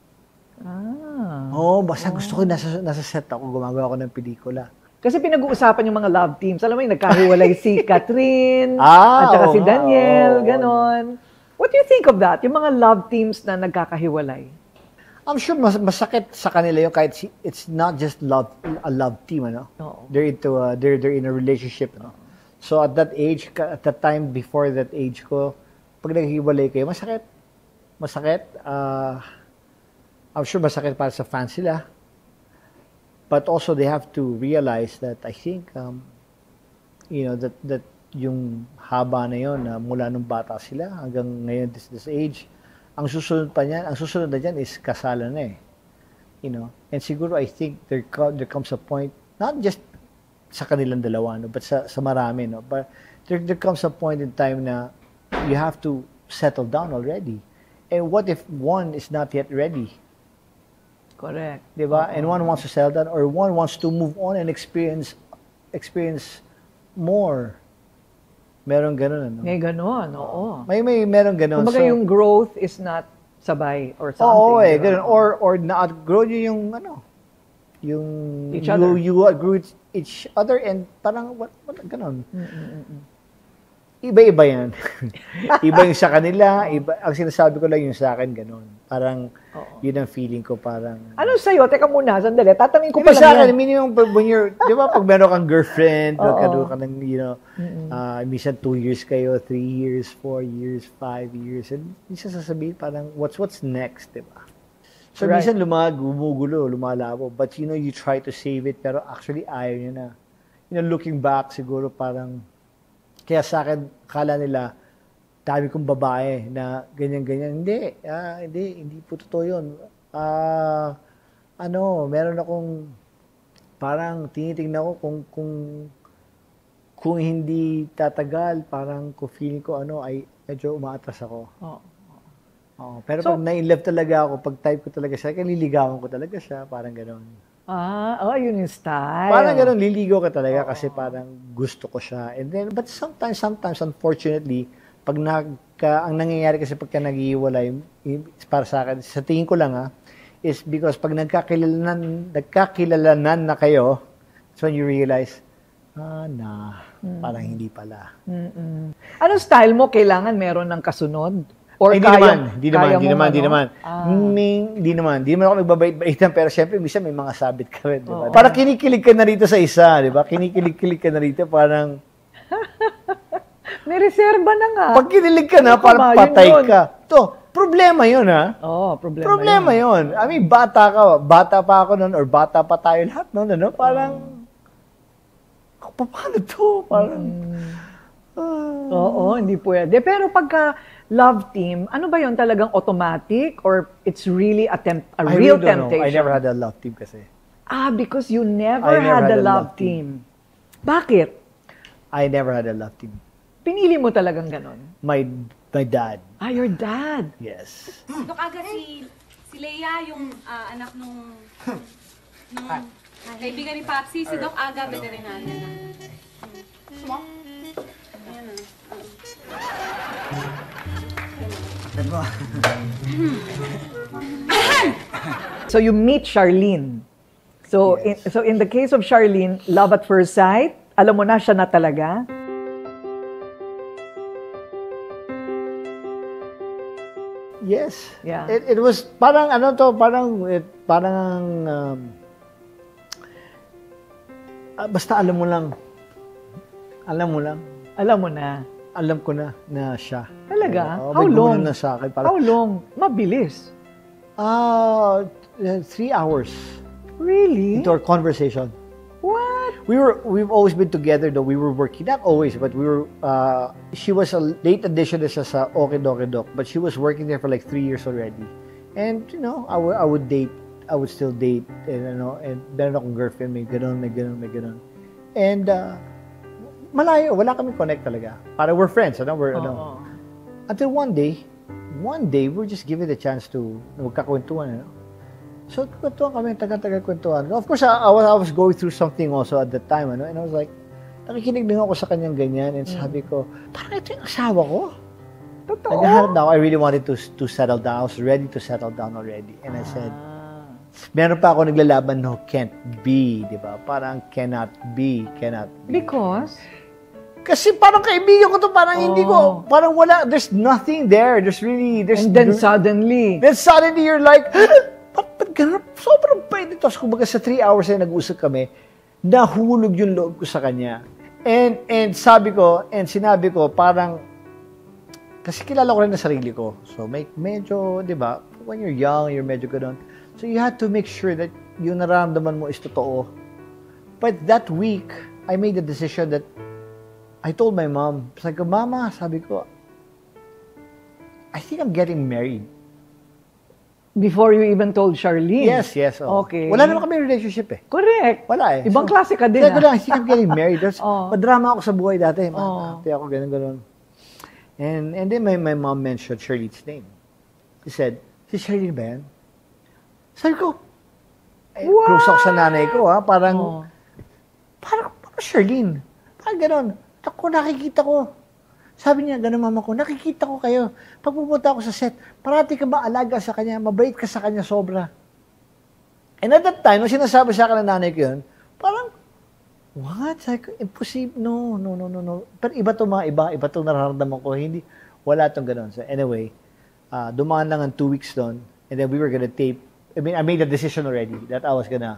[SPEAKER 2] Basta gusto ko nasa set ako, gumagawa ako ng pelikula.
[SPEAKER 1] Kasi pinag-uusapan yung mga love teams. Alam mo yung nagkahiwalay si Catherine at saka si Daniel, ganon. What do you think of that? Yung mga love teams na nagkakahiwalay?
[SPEAKER 2] I'm sure masakit sa kanila yung kahit it's not just a love team, ano?
[SPEAKER 1] Oo.
[SPEAKER 2] They're in a relationship, no? So at that age, at that time before that age ko, pag naghiwalay kayo, masakit. I'm sure masakit para sa fans sila. But also they have to realize that I think that yung haba na yon mula nung bata sila hanggang ngayon this age, ang susunod na diyan is kasalan na eh. And siguro I think there comes a point, not just sa kanilang dalawa, no, but sa marami, no, but there comes a point in time na you have to settle down already. And what if one is not yet ready?
[SPEAKER 1] Correct.
[SPEAKER 2] Diba? And one wants to settle down or one wants to move on and experience more. Meron ganun, ano?
[SPEAKER 1] May ganun, oo.
[SPEAKER 2] Meron ganun.
[SPEAKER 1] Kumbaga yung growth is not sabay or something.
[SPEAKER 2] Oo,
[SPEAKER 1] diba?
[SPEAKER 2] ganun. Or na-outgrow nyo yung
[SPEAKER 1] each other.
[SPEAKER 2] You outgrew each other and parang, what ganun. Iba-iba yan. Iba yung sa kanila, ang sinasabi ko lang yung sa akin, ganun. Parang, yun ang feeling ko, parang...
[SPEAKER 1] Ano sa'yo? Teka muna, sandali. Tatanungin ko
[SPEAKER 2] Diba
[SPEAKER 1] pa
[SPEAKER 2] sa
[SPEAKER 1] lang
[SPEAKER 2] akin,
[SPEAKER 1] yan.
[SPEAKER 2] minimum, when you're, di ba, pag meron kang girlfriend, magkaroon ka ng, minsan 2 years kayo, 3 years, 4 years, 5 years, and minsan sasabihin parang, what's next, di ba? So,
[SPEAKER 1] Right.
[SPEAKER 2] minsan gumugulo, lumalabo, but you try to save it, pero actually, ayaw nyo na. Looking back, siguro parang, kaya sa akin, kala nila, dami kong babae na ganyan-ganyan. Hindi po totoo yun. Meron akong, parang tinitingnan ko kung hindi tatagal, parang kung feeling ko ay medyo umaatras ako. Pero pag na-inlove talaga ako, pag type ko talaga siya, liligawan ko talaga siya, parang gano'n.
[SPEAKER 1] Yun yung style.
[SPEAKER 2] Parang gano'n, liligaw ka talaga kasi parang gusto ko siya. And then, but sometimes, unfortunately, pag ang nangyayari kasi pagka nag-iwalay, para sa akin, sa tingin ko lang is because pag nagkakilalanan na kayo, that's when you realize, parang hindi pala.
[SPEAKER 1] Anong style mo? Kailangan meron ng kasunod? Or
[SPEAKER 2] Hindi naman. Hindi naman ako nagbabait-baitan, pero syempre, minsan may mga sabit ka rin, di ba? Parang kinikilig ka na rito sa isa, di ba? Kinikilig ka na rito, parang...
[SPEAKER 1] May reserba na nga.
[SPEAKER 2] Pag kinilig ka na, parang patay ka. Problema yun, ha? Problema yun. I mean, bata pa ako noon, or bata pa tayo lahat noon, ano? Parang, paano to? Parang,
[SPEAKER 1] hindi pwede. Pero pagka love team, ano ba yun? Talagang automatic? Or it's really a real temptation?
[SPEAKER 2] I never had a love team kasi.
[SPEAKER 1] Because you never had a love team. Bakit?
[SPEAKER 2] I never had a love team.
[SPEAKER 1] Pinili mo talagang ganon?
[SPEAKER 2] My dad.
[SPEAKER 1] Your dad?
[SPEAKER 2] Yes.
[SPEAKER 9] Dok, aga si Leia, yung anak nung kaibigan ni Papsi, si Doc Aga, veterinarian na. Sumo? Ayan na.
[SPEAKER 1] So you meet Charlene. So,
[SPEAKER 2] Yes.
[SPEAKER 1] in the case of Charlene, love at first sight, alam mo na siya na talaga?
[SPEAKER 2] Yes.
[SPEAKER 1] Yeah.
[SPEAKER 2] It was parang basta alam mo lang.
[SPEAKER 1] Alam mo na.
[SPEAKER 2] Alam ko na siya.
[SPEAKER 1] Talaga?
[SPEAKER 2] May
[SPEAKER 1] How long?
[SPEAKER 2] gumano na sa akin.
[SPEAKER 1] How long? Mabilis.
[SPEAKER 2] 3 hours
[SPEAKER 1] Really?
[SPEAKER 2] into our conversation.
[SPEAKER 1] What?
[SPEAKER 2] We've always been together though. We were working, not always, but we were, she was a late addition na siya sa Okidoki Doc, but she was working there for like 3 years already. And, I would date still date, and meron akong girlfriend, may ganun. And malayo, wala kami connect talaga. Para we're friends, Until one day, we're just given the chance to magkakwentuhan, So, kwentuhan kami, tagal-tagal kwentuhan. Of course, I was going through something also at that time, and I was like, nakikinig din ako sa kanyang ganyan, and sabi ko, parang ito yung asawa ko.
[SPEAKER 1] Totoo.
[SPEAKER 2] Naghahanap na ako, I really wanted to settle down. I was ready to settle down already. And I said, meron pa ako naglalaban, no, can't be, di ba? Parang cannot be.
[SPEAKER 1] Because?
[SPEAKER 2] Kasi parang kaibigan ko to, parang hindi ko, parang wala, there's nothing there.
[SPEAKER 1] And then suddenly
[SPEAKER 2] you're like, ba't ganun? Sobrang bait ito. So, kumbaga sa 3 hours na nag-usap kami, nahulog yung loob ko sa kanya. And sinabi ko, parang, kasi kilala ko rin na sarili ko. So, medyo, di ba, when you're young, you're medyo ganun. So, you had to make sure that yung nararamdaman mo is totoo. But that week, I made the decision that I told my mom, sabi ko, Mama, I think I'm getting married.
[SPEAKER 1] Before you even told Charlene?
[SPEAKER 2] Yes. Oh.
[SPEAKER 1] Okay.
[SPEAKER 2] Wala naman kami relationship eh.
[SPEAKER 1] Correct.
[SPEAKER 2] Wala eh.
[SPEAKER 1] Ibang klase ka din.
[SPEAKER 2] Sabi ko lang, I think I'm getting married. Madrama ako sa buhay dati. Mati ako, ganun. And then my mom mentioned Charlene's name. She said, si Charlene ba yan? Sabi ko, close ako sa nanay ko, parang Charlene. Parang ganun. Ako, nakikita ko. Sabi niya, gano'n mama ko, nakikita ko kayo. Pag pupunta ako sa set, parati ka ba alaga sa kanya, mabait ka sa kanya sobra. And at that time, nung sinasabi sa akin ng nanay ko yun, parang, what? Sabi ko, imposible. No. Pero iba itong nararamdaman ko. Wala itong gano'n. So anyway, dumaan lang ang 2 weeks doon, and then we were gonna tape. I mean, I made the decision already that I was gonna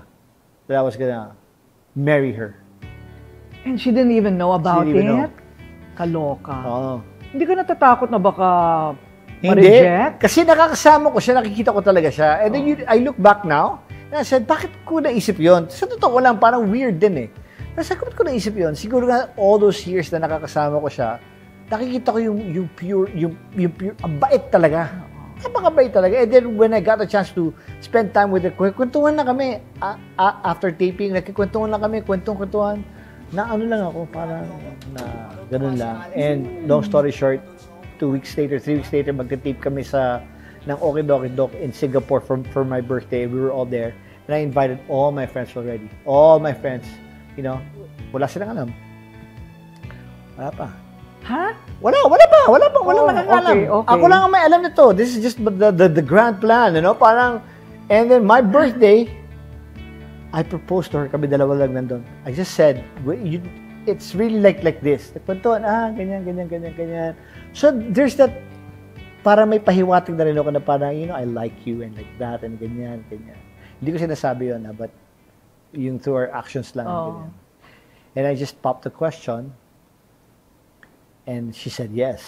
[SPEAKER 2] marry her.
[SPEAKER 1] And she didn't even know about it?
[SPEAKER 2] Know.
[SPEAKER 1] Kaloka.
[SPEAKER 2] Oo.
[SPEAKER 1] Hindi ka natatakot na baka
[SPEAKER 2] Hindi.
[SPEAKER 1] ma-reject?
[SPEAKER 2] Kasi nakakasama ko siya, nakikita ko talaga siya. And then I look back now, and I said, bakit ko naisip yun? Sa totoo lang, parang weird din eh. Pero sa ko naisip yun, siguro nga all those years na nakakasama ko siya, nakikita ko yung pure, ang bait talaga. Napakabait talaga. And then when I got a chance to spend time with her, kwentuhan na kami. After taping, nagkikwentuhan lang kami, kwentuhan. Na ano lang ako, parang na ganun lang. And long story short, 3 weeks later, magka-tape kami ng Okie Doc in Singapore for my birthday. We were all there. And I invited all my friends already. All my friends. Wala silang alam. Wala pa.
[SPEAKER 1] Ha?
[SPEAKER 2] Wala makakalam.
[SPEAKER 1] Okay.
[SPEAKER 2] Ako lang ang may alam nito. This is just the grand plan, Parang, and then my birthday, I proposed to her, kami dalawa lang nandun. I just said, it's really like this. Nagkwentuhan, ganyan. So, there's that, para may pahiwatig na rin ako na parang, I like you, and like that, and ganyan. Hindi ko sinasabi yun, but yung through our actions lang. Ganyan. And I just popped the question, and she said yes.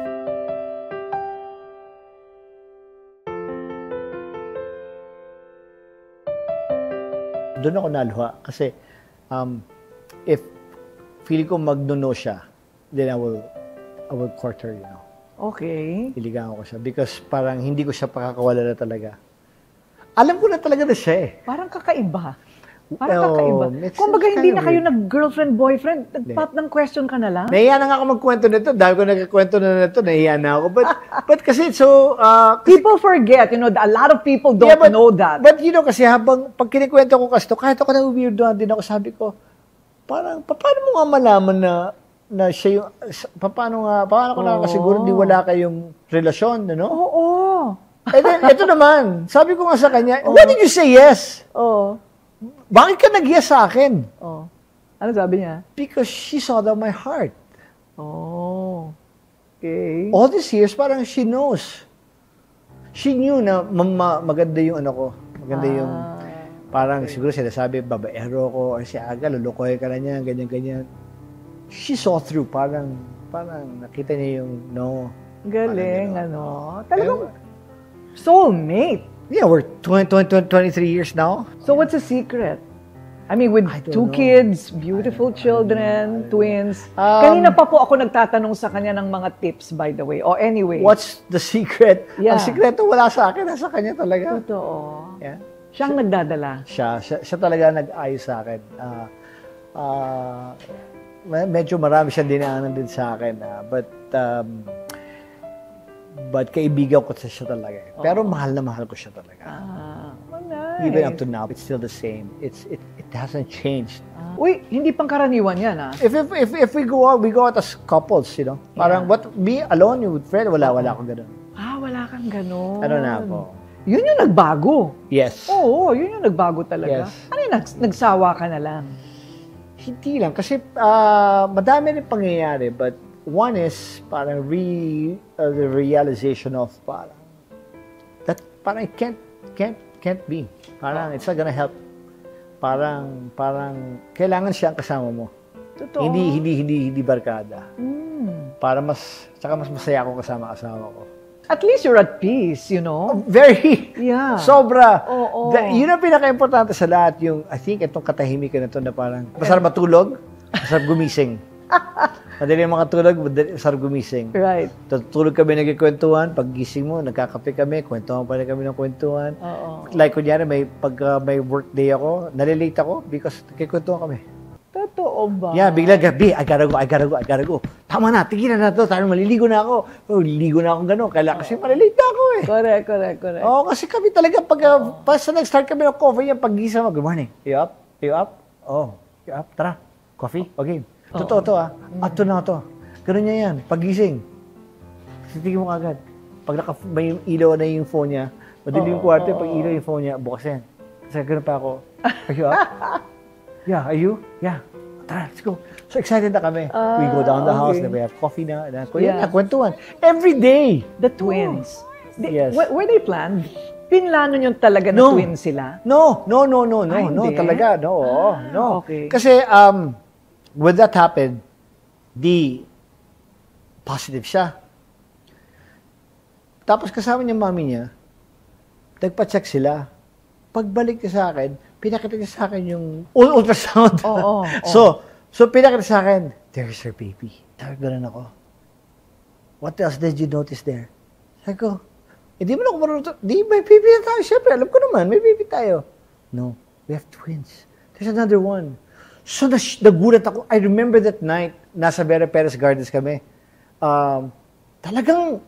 [SPEAKER 2] Doon ako naluha kasi if feeling ko magno-no siya, then I will court her,
[SPEAKER 1] Okay.
[SPEAKER 2] Iligawan ko siya because parang hindi ko siya pakakawala na talaga. Alam ko na talaga na siya eh.
[SPEAKER 1] Parang kakaiba. Kumbaga hindi na kayo nag-girlfriend-boyfriend, nag-pop ng question ka na lang?
[SPEAKER 2] Nahiya na nga ako magkwento nito. Dahil ko nagkakwento na nito, nahiya na ako. But kasi so...
[SPEAKER 1] people forget, a lot of people don't know that.
[SPEAKER 2] But kasi pag kinikwento ko kasi kahit ako na-weirdo din ako, sabi ko, parang, paano mo nga malaman na siya yung... Paano ko nakakasiguro hindi wala kayong relasyon,
[SPEAKER 1] Oo.
[SPEAKER 2] And then, ito naman, sabi ko nga sa kanya, why did you say yes?
[SPEAKER 1] Oo.
[SPEAKER 2] Bakit ka nag-yes sa akin?
[SPEAKER 1] Oh. Ano sabi niya?
[SPEAKER 2] Because she saw that my heart.
[SPEAKER 1] Oh. Okay.
[SPEAKER 2] All these years, parang she knows. She knew na maganda yung ko. Maganda yung, parang siguro sinasabi, babaero ko, or si Aga, lulukoy ka na niya, ganyan. She saw through, parang nakita niya yung
[SPEAKER 1] Galing, Talagang soulmate.
[SPEAKER 2] Yeah, we're 23 years now.
[SPEAKER 1] So what's the secret? I mean, with 2 kids, beautiful children, twins. Kanina pa po ako nagtatanong sa kanya ng mga tips, by the way. Anyway.
[SPEAKER 2] What's the secret?
[SPEAKER 1] Yeah.
[SPEAKER 2] Ang sikreto wala sa akin, nasa kanya talaga.
[SPEAKER 1] Totoo.
[SPEAKER 2] Yeah.
[SPEAKER 1] Siyang nagdadala.
[SPEAKER 2] Siya talaga nag-ayos sa akin. Medyo marami siya dinaanan din sa akin. But kaibigan ko siya talaga. Pero mahal na mahal ko siya talaga.
[SPEAKER 1] Nice.
[SPEAKER 2] Even up to now, it's still the same. It hasn't changed.
[SPEAKER 1] Uy, hindi pangkaraniwan yan, ha?
[SPEAKER 2] If we go out as couples, you know. Parang me alone, with friend, wala akong ganun.
[SPEAKER 1] Wala kang ganun.
[SPEAKER 2] Ano na ako?
[SPEAKER 1] Yun yung nagbago.
[SPEAKER 2] Yes.
[SPEAKER 1] Oo, yun yung nagbago talaga.
[SPEAKER 2] Yes.
[SPEAKER 1] Ano yung nagsawa ka na lang?
[SPEAKER 2] Hindi lang. Kasi madami rin pangyayari. But one is parang the realization of parang it can't be. Parang it's not gonna help. Parang kailangan siya ang kasama mo.
[SPEAKER 1] Totoo.
[SPEAKER 2] Hindi barkada. Para mas masaya ako kasama asawa ko.
[SPEAKER 1] At least you're at peace, you know?
[SPEAKER 2] Very.
[SPEAKER 1] Yeah.
[SPEAKER 2] Sobra.
[SPEAKER 1] Oo.
[SPEAKER 2] Yun ang pinaka-importante sa lahat. I think itong katahimikan na ito na parang masarap matulog, masarap gumising. Madali yung mga tulog, masarap gumising.
[SPEAKER 1] Right.
[SPEAKER 2] Tutulog kami, nagkikwentuhan. Pag gising mo, nagkakape kami, kwentuhan pa rin kami ng kwentuhan.
[SPEAKER 1] Oo.
[SPEAKER 2] Like, kunyari, pag may work day ako, nalilate ako because nagkikwentuhan kami.
[SPEAKER 1] Totoo ba?
[SPEAKER 2] Yeah, bigla gabi, I gotta go. Tama na, tigilan na to, tayo maliligo na ako. Liligo na ako gano'n, kasi malilate na ako eh.
[SPEAKER 1] Correct.
[SPEAKER 2] Oo, kasi kami talaga, pag nag-start kami ng coffee, yung pag-gisa mo, good morning. You up? Oh, you up? Tara, coffee? Okay. Totoo to Ato na to. Ganun niya yan, pag-gising. Titigil mo kagad. Pag may ilaw na yung phone niya, madilim yung kwarto, pag ilaw yung phone niya, bukas yan. Kasi ganun pa ako, are you up? Yeah, are you? Yeah. Tara, let's go. So excited na kami. We go down the house, then we have coffee na. Kwentuhan. Every day.
[SPEAKER 1] The twins.
[SPEAKER 2] Yes.
[SPEAKER 1] Were they planned? Pinlano nyo talaga na twins sila?
[SPEAKER 2] No. Talaga, no.
[SPEAKER 1] Okay.
[SPEAKER 2] Kasi, when that happened, positive siya. Tapos kasama niya mami niya, nagpa-check sila. Pagbalik niya sa akin, pinakita niya sa akin yung ultrasound.
[SPEAKER 1] Oo.
[SPEAKER 2] So pinakita sa akin, there's her baby. Sabi ko ganun ako. What else did you notice there? Sabi ko, hindi mo na ako marunong. May baby na tayo. Siyempre, alam ko naman, may baby tayo. No, we have twins. There's another one. So nagulat ako. I remember that night, nasa Vera Perez Gardens kami. Talagang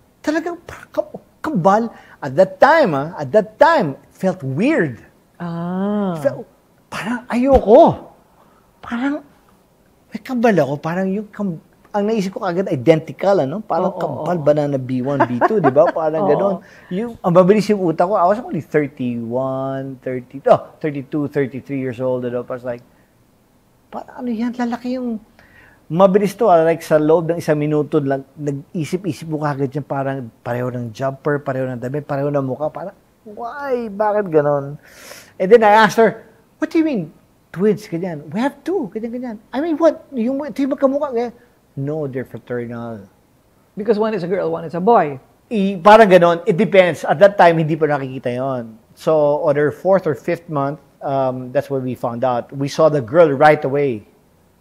[SPEAKER 2] kabal. At that time, it felt weird. Parang ayoko. Parang may kabal ako. Parang ang naisip ko agad identical, ano? Parang kabal, banana B1, B2, di ba? Parang ganon. Ang mabilis yung utak ko. I was only 32, 33 years old. I was like, parang ano yan? Lalaki yung mabilis to. Like sa loob ng 1 minuto lang, nag-isip-isip mo kagad yan. Parang pareho ng jumper, pareho ng damit, pareho ng mukha. Parang, why? Bakit ganon? And then I asked her, what do you mean? Twins, ganyan. We have 2, ganyan. I mean, what? Yung magkamukha, ganyan. No, they're fraternal.
[SPEAKER 1] Because one is a girl, one is a boy.
[SPEAKER 2] Parang ganon. It depends. At that time, hindi pa nakikita yon. So, on their 4th or 5th month, that's when we found out. We saw the girl right away.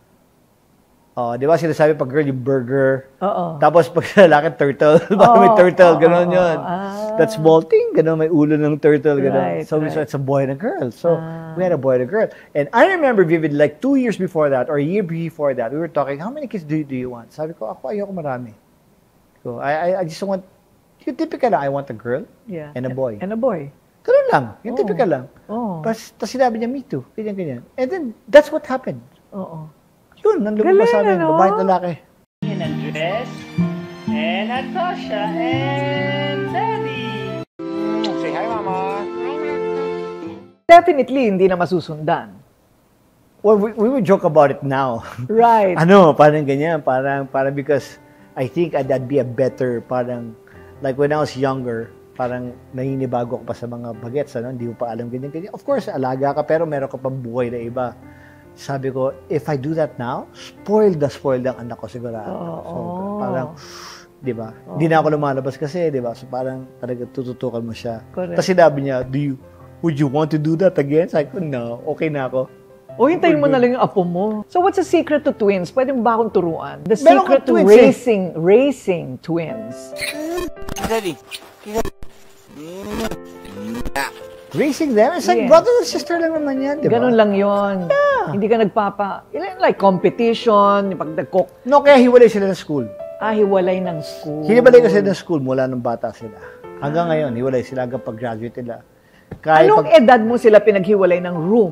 [SPEAKER 2] Di ba sinasabi pag girl yung burger? Tapos pag lalaki, turtle. Parang may turtle, gano'n yun. That's molting, gano'n, may ulo ng turtle, gano'n. So we saw it's a boy and a girl. So we had a boy and a girl. And I remember vividly, like 2 years before that, or a year before that, we were talking, how many kids do you want? Sabi ko, ako ayoko marami. So I just want, yung typical lang, I want a girl and a boy.
[SPEAKER 1] And a boy.
[SPEAKER 2] Ganun lang, yung typical lang. Tapos sinabi niya, me too, ganyan. And then, that's what happened. Yun, nandun sa amin, babae at lalaki.
[SPEAKER 5] And Andres, and Natasha, and Daddy.
[SPEAKER 6] Say hi, Mama.
[SPEAKER 1] Definitely, hindi na masusundan.
[SPEAKER 2] Well, we would joke about it now.
[SPEAKER 1] Right.
[SPEAKER 2] Parang ganyan, parang because I think I'd be a better, parang, like when I was younger, parang naninibago ko pa sa mga bagets, hindi mo pa alam ganyan. Of course, alaga ka, pero meron ka pang buhay na iba. Sabi ko, if I do that now, spoiled ang anak ko sigurado. So, parang, di ba? Hindi na ako lumalabas kasi, di ba? So, parang talaga tututukan mo siya. Tapos sinabi niya, would you want to do that again? Sabi ko, no, okay na ako.
[SPEAKER 1] Hintayin mo na lang yung apo mo. So, what's the secret to twins? Pwede mo ba akong turuan? The
[SPEAKER 2] Meron
[SPEAKER 1] secret to raising twins.
[SPEAKER 6] Daddy.
[SPEAKER 2] Raising them? It's like
[SPEAKER 1] Yes.
[SPEAKER 2] brother and sister lang naman yan, di ba?
[SPEAKER 1] Ganun lang yon. Hindi ka like competition, yung pag nag-cook.
[SPEAKER 2] No, kaya hiwalay sila ng school.
[SPEAKER 1] Hiwalay ng school.
[SPEAKER 2] Hiwalay kasi ng school mula nung bata sila. Hanggang ngayon, hiwalay sila hanggang pag-graduate nila. Kahit
[SPEAKER 1] Anong edad mo sila pinaghiwalay ng room?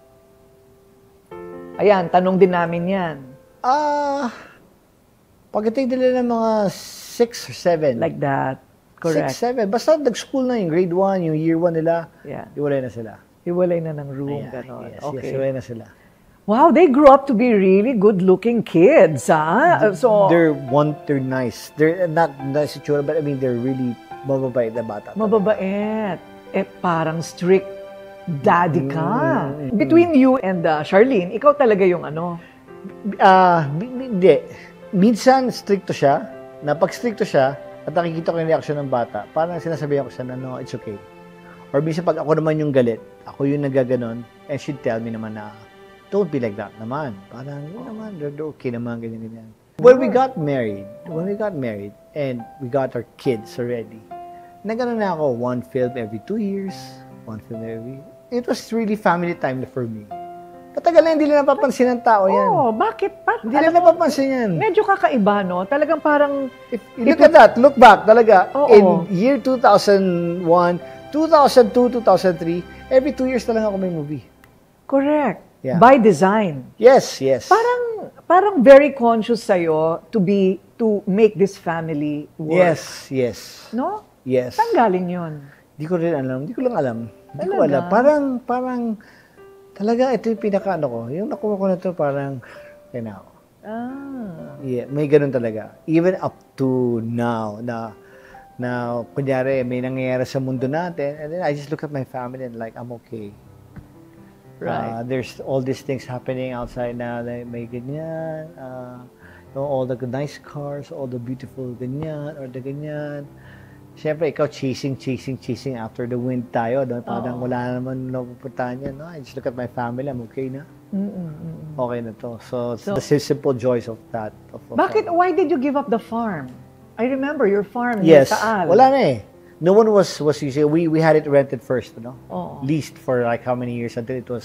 [SPEAKER 1] Ayan, tanong din namin yan.
[SPEAKER 2] Pagdating nila ng mga 6 or 7.
[SPEAKER 1] Like that. Correct.
[SPEAKER 2] 6, 7. Basta nag-school na yung grade 1, yung year 1 nila,
[SPEAKER 1] Yeah.
[SPEAKER 2] hiwalay na sila.
[SPEAKER 1] Hiwalay na ng room.
[SPEAKER 2] Ayan,
[SPEAKER 1] Ganon.
[SPEAKER 2] yes,
[SPEAKER 1] Okay.
[SPEAKER 2] yes, hiwalay na sila.
[SPEAKER 1] Wow, they grew up to be really good-looking kids, ha? So,
[SPEAKER 2] They're nice. They're not nice itsura, but I mean, they're really mababait na bata.
[SPEAKER 1] mababait. Parang strict daddy ka. Between you and Charlene, ikaw talaga yung ano?
[SPEAKER 2] Hindi. Minsan, stricto siya. Pag stricto siya, at nakikita ko yung reaksyon ng bata, parang sinasabihan ko siya na, no, it's okay. Or minsan pag ako naman yung galit, ako yung nagaganon, and she'd tell me naman na, don't be like that naman. Parang, yun naman, they're okay naman, ganyan. When we got married, and we got our kids already, nagano na ako, one film every 2 years, one film it was really family time for me. Matagal na hindi nila napapansin ng tao yan.
[SPEAKER 1] Oh, bakit?
[SPEAKER 2] Hindi nila napapansin yan.
[SPEAKER 1] Medyo kakaiba, no? Talagang parang...
[SPEAKER 2] Look at that. Look back talaga.
[SPEAKER 1] Oo.
[SPEAKER 2] In year 2001, 2002, 2003, every 2 years na lang ako may movie.
[SPEAKER 1] Correct.
[SPEAKER 2] Yeah.
[SPEAKER 1] By design.
[SPEAKER 2] Yes, yes.
[SPEAKER 1] Parang very conscious sa'yo to make this family work.
[SPEAKER 2] Yes, yes.
[SPEAKER 1] No?
[SPEAKER 2] Yes.
[SPEAKER 1] Saan galing yun?
[SPEAKER 2] Hindi ko rin alam. Hindi ko lang alam. Hindi ko
[SPEAKER 1] Talaga?
[SPEAKER 2] alam. Parang, talaga ito yung pinaka-ano ko. Yung nakuha ko na ito, parang, yeah, may ganun talaga. Even up to now, na kunyari, may nangyayari sa mundo natin, and then I just look at my family and like, I'm okay.
[SPEAKER 1] Right.
[SPEAKER 2] There's all these things happening outside now. May ganyan, all the nice cars, all the beautiful ganyan, or the ganyan. Siyempre, ikaw chasing after the wind tayo. No? Parang wala naman napupuntahan yan. No? I just look at my family, I'm okay na. Okay na to. So the simple joys of that.
[SPEAKER 1] Bakit? Why did you give up the farm? I remember your farm.
[SPEAKER 2] Yes.
[SPEAKER 1] Taal.
[SPEAKER 2] Wala na eh. No one was using. We had it rented first, no?
[SPEAKER 1] Oh.
[SPEAKER 2] Leased for like how many years until it was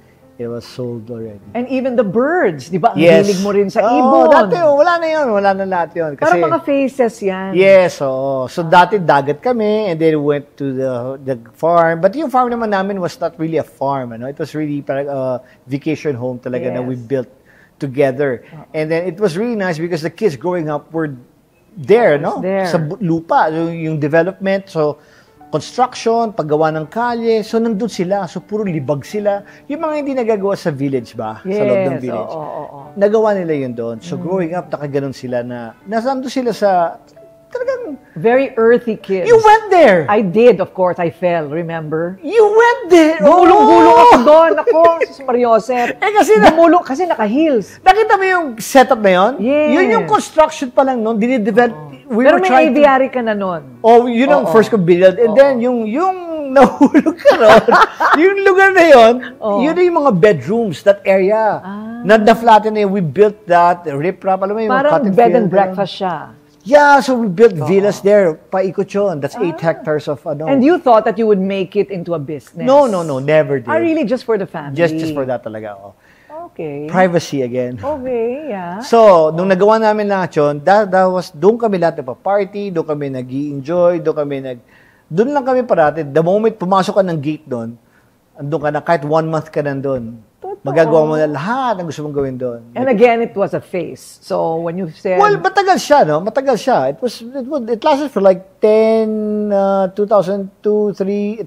[SPEAKER 2] sold already.
[SPEAKER 1] And even the birds, di ba? Ang
[SPEAKER 2] Yes.
[SPEAKER 1] hilig mo rin sa
[SPEAKER 2] Oo,
[SPEAKER 1] ibon.
[SPEAKER 2] dati, wala na yun. Wala na lahat yun. Kasi,
[SPEAKER 1] Parang mga faces yan.
[SPEAKER 2] yes, oo. So dati dagat kami and then we went to the farm. But yung farm naman namin was not really a farm. Ano? It was really parang a vacation home talaga na we built together. And then it was really nice because the kids growing up were there, no?
[SPEAKER 1] there.
[SPEAKER 2] Sa lupa, yung development. So, construction, paggawa ng kalye. So, nandun sila. So, puro libag sila. Yung mga hindi nagagawa sa village ba?
[SPEAKER 1] Yes.
[SPEAKER 2] Sa loob ng village.
[SPEAKER 1] Oo.
[SPEAKER 2] Nagawa nila yun doon. So, growing up, nakaganon sila na nasando sila sa talagang...
[SPEAKER 1] Very earthy kids.
[SPEAKER 2] You went there!
[SPEAKER 1] I did, of course. I fell, remember?
[SPEAKER 2] You went there!
[SPEAKER 1] Gumulong-gulong ako doon. Ako, si Mariosep.
[SPEAKER 2] Kasi
[SPEAKER 1] Gumulong, kasi naka-heels.
[SPEAKER 2] nakita mo yung setup na yun?
[SPEAKER 1] Yes.
[SPEAKER 2] Yun yung construction pa lang noon. Dinidevelop.
[SPEAKER 1] Pero may aviary ka na nun.
[SPEAKER 2] Oh, yun ang first ko build. And then, yung nahulog ka ron, yung lugar na yun, yun na yung mga bedrooms, that area. Na-flatten na yun. We built that, rip-rap, alam mo yung
[SPEAKER 1] Parang
[SPEAKER 2] cotton
[SPEAKER 1] bed
[SPEAKER 2] field,
[SPEAKER 1] and breakfast siya.
[SPEAKER 2] Yeah, so we built villas there. Paikot yun. That's 8 hectares of ano.
[SPEAKER 1] And you thought that you would make it into a business?
[SPEAKER 2] No, never did.
[SPEAKER 1] Really, just for the family?
[SPEAKER 2] Just for that talaga. Oh.
[SPEAKER 1] Okay.
[SPEAKER 2] Privacy again.
[SPEAKER 1] Okay, yeah.
[SPEAKER 2] So, nung nagawa namin lahat yun, doon kami lahat nagpa-party, doon kami nag-i-enjoy, doon lang kami parati. The moment pumasok ka ng gate doon, andun ka na, kahit 1 month ka nandun. Magagawa mo na lahat ang gusto mong gawin doon.
[SPEAKER 1] And again, it was a phase. So, when you said...
[SPEAKER 2] Well, matagal siya, no? Matagal siya. It lasted for like 2002, 3, 4, 5, 6,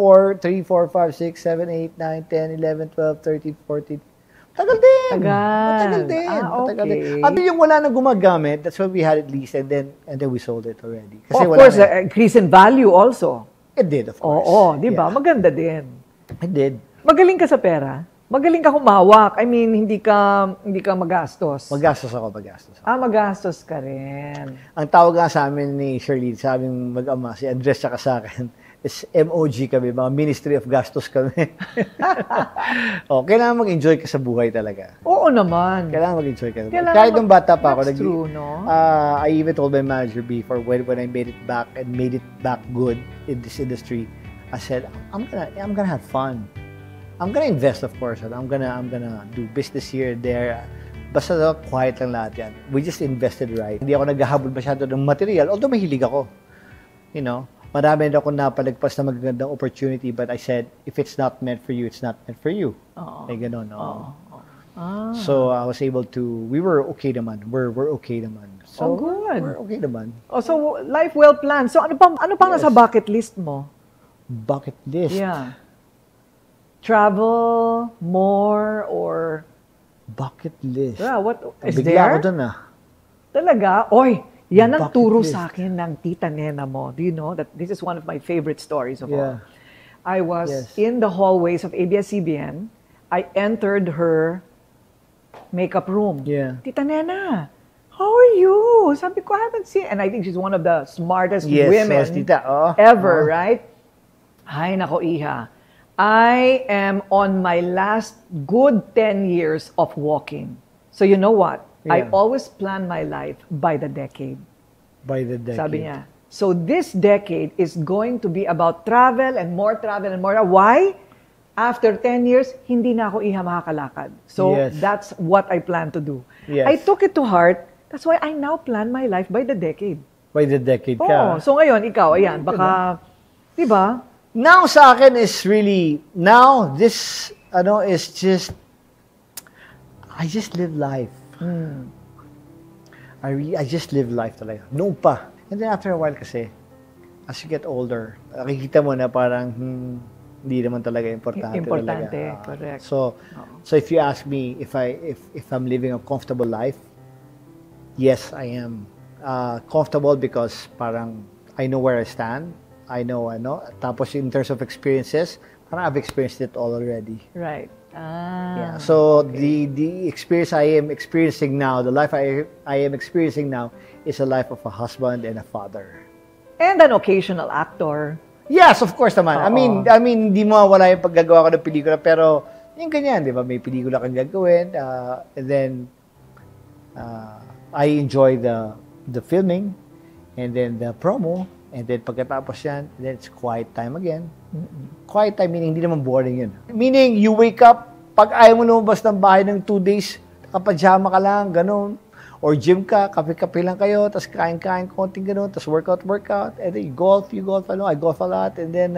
[SPEAKER 2] 7, 8, 9, 10, 11, 12, 13, 14. Tagal din. Matagal din. Matagal din. At yung wala na gumagamit, that's why we had it leased and then we sold it already. Kasi
[SPEAKER 1] of course, increase in value also.
[SPEAKER 2] It did, of course.
[SPEAKER 1] Oo, di ba? Maganda din.
[SPEAKER 2] It did.
[SPEAKER 1] Magaling ka sa pera? Magaling ka humawak. I mean, hindi ka magastos.
[SPEAKER 2] Magastos ako.
[SPEAKER 1] Magastos ka rin.
[SPEAKER 2] Ang tawag nga sa amin ni Shirley, sa aming mag-ama, si Andres tsaka sa akin, is MOG kami, mga Ministry of Gastos kami. Kailangan mag-enjoy ka sa buhay talaga.
[SPEAKER 1] Oo naman.
[SPEAKER 2] Kailangan mag-enjoy ka. Kahit nung bata pa ako,
[SPEAKER 1] that's true, no?
[SPEAKER 2] I even told my manager before when I made it back good in this industry, I said, I'm gonna have fun. I'm gonna invest, of course. And I'm gonna do business here and there. Basta quiet lang lahat yan. We just invested right. Hindi ako naghahabol masyado ng material, although mahilig ako. You know, marami na ako napalagpas na magagandang opportunity, but I said, if it's not meant for you, it's not meant for you. May ganun, no? So I was able to, we were okay naman. We're okay naman. So,
[SPEAKER 1] good.
[SPEAKER 2] We're okay naman.
[SPEAKER 1] So life well planned. So ano pang nasa bucket list mo?
[SPEAKER 2] Bucket list?
[SPEAKER 1] Yeah. Travel more or...
[SPEAKER 2] Bucket list.
[SPEAKER 1] Yeah, what is
[SPEAKER 2] Bigla
[SPEAKER 1] there?
[SPEAKER 2] ako dun
[SPEAKER 1] Talaga? Oy, yan ang
[SPEAKER 2] Bucket
[SPEAKER 1] turo
[SPEAKER 2] list.
[SPEAKER 1] sa akin ng tita Nena mo. Do you know that this is one of my favorite stories of all?
[SPEAKER 2] Yeah.
[SPEAKER 1] I was
[SPEAKER 2] Yes.
[SPEAKER 1] in the hallways of ABS-CBN. I entered her makeup room.
[SPEAKER 2] Yeah.
[SPEAKER 1] Tita Nena, how are you? Sabi ko, I haven't seen... And I think she's one of the smartest
[SPEAKER 2] Yes,
[SPEAKER 1] women
[SPEAKER 2] tita.
[SPEAKER 1] ever, right? Ay, nako, Iha. I am on my last good 10 years of walking. So you know what? I
[SPEAKER 2] Yeah.
[SPEAKER 1] always plan my life by the decade.
[SPEAKER 2] By the decade.
[SPEAKER 1] Sabi niya. So this decade is going to be about travel and more travel and more. Why? After 10 years, hindi na ako Iha makakalakad. So
[SPEAKER 2] Yes.
[SPEAKER 1] that's what I plan to do.
[SPEAKER 2] Yes.
[SPEAKER 1] I took it to heart. That's why I now plan my life by the decade.
[SPEAKER 2] By the decade
[SPEAKER 1] Oh,
[SPEAKER 2] ka.
[SPEAKER 1] so ngayon, ikaw, ayan, baka, di ba?
[SPEAKER 2] Now sa akin is really, now this, is just, I just live life. I just live life talaga. Noon pa. And then after a while kasi, as you get older, nakikita mo na parang, hindi naman talaga importante.
[SPEAKER 1] Importante,
[SPEAKER 2] talaga.
[SPEAKER 1] correct.
[SPEAKER 2] So if you ask me if I'm living a comfortable life, yes, I am. Comfortable because parang I know where I stand. I know. Tapos in terms of experiences, parang I've experienced it all already.
[SPEAKER 1] Right.
[SPEAKER 2] Yeah. So the experience I am experiencing now, the life I am experiencing now, is a life of a husband and a father.
[SPEAKER 1] And an occasional actor.
[SPEAKER 2] Yes, of course naman.
[SPEAKER 1] Oo.
[SPEAKER 2] I mean, hindi mawawala yung paggagawa ko ng pelikula, pero yung ganyan, di ba? May pelikula kang gagawin, and then I enjoy the filming, and then the promo, and then pagkatapos yan, then it's quiet time again. Quiet time meaning hindi naman boring yun. Meaning, you wake up, pag ayaw mo lumabas ng bahay ng 2 days, nakapajama ka lang, ganun. Or gym ka, kape-kape lang kayo, tapos kain-kain, konting ganun, tapos workout, and then you golf, I golf a lot, and then,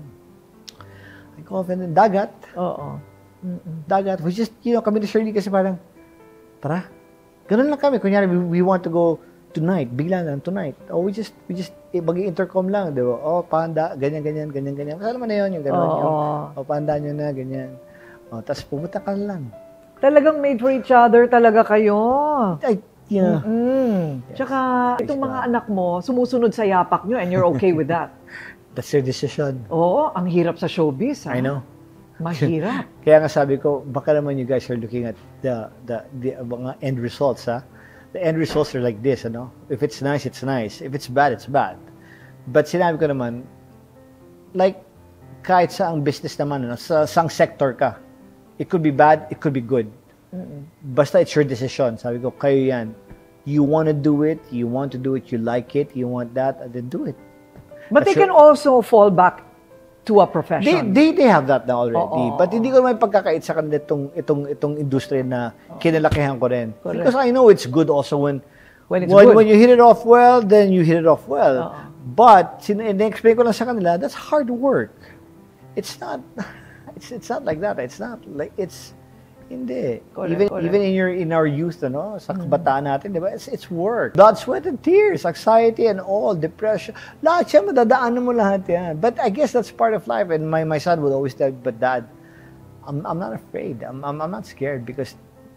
[SPEAKER 2] I golf, and then dagat.
[SPEAKER 1] Oo.
[SPEAKER 2] Dagat. We just, kami ni Shirley kasi parang, tara, ganun lang kami. Kunyari, we want to go tonight, bigla lang, tonight. Oh, we just, mag-intercom lang, di ba? Oh, pahanda, ganyan. Masala naman na yun, yung gano'n. Oh, pahanda nyo na, ganyan. Oh, tapos pumunta ka lang.
[SPEAKER 1] Talagang made for each other talaga kayo.
[SPEAKER 2] Ay, yeah.
[SPEAKER 1] Tsaka, itong mga anak mo, sumusunod sa yapak nyo and you're okay with that.
[SPEAKER 2] That's their decision.
[SPEAKER 1] Oo, ang hirap sa showbiz, ha?
[SPEAKER 2] I know.
[SPEAKER 1] Mahirap.
[SPEAKER 2] Kaya nga sabi ko, baka naman you guys are looking at the mga end results, ha? The end results are like this, If it's nice, it's nice. If it's bad, it's bad. But sinabi ko naman, like, kahit sa ang business naman, sa sang sector ka, it could be bad, it could be good. Basta it's your decision. Sabi ko, kayo yan. You want to do it, you like it, you want that, then do it.
[SPEAKER 1] But they can also fall back to a profession.
[SPEAKER 2] They have that now already.
[SPEAKER 1] Oo.
[SPEAKER 2] But hindi ko naman pagkakait sa kanila itong industry na kinalakihan ko rin.
[SPEAKER 1] Correct.
[SPEAKER 2] Because I know it's good also when
[SPEAKER 1] it's good.
[SPEAKER 2] When you hit it off well, then you hit it off well. But in-explain ko lang sa kanila, that's hard work. It's not like that. It's not like hindi.
[SPEAKER 1] Correct.
[SPEAKER 2] Even in our youth, sa kabataan natin, di ba? It's work. Blood, sweat, and tears, anxiety and all, depression. Lahat siya, madadaanan mo lahat yan. But I guess that's part of life. And my son would always tell, but Dad, I'm not afraid. I'm not scared because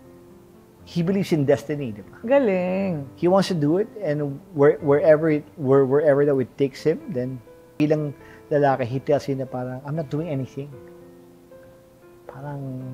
[SPEAKER 2] he believes in destiny, di ba?
[SPEAKER 1] Galing.
[SPEAKER 2] He wants to do it, and wherever that it takes him, then bilang lalaki, he tells you na parang, I'm not doing anything. Parang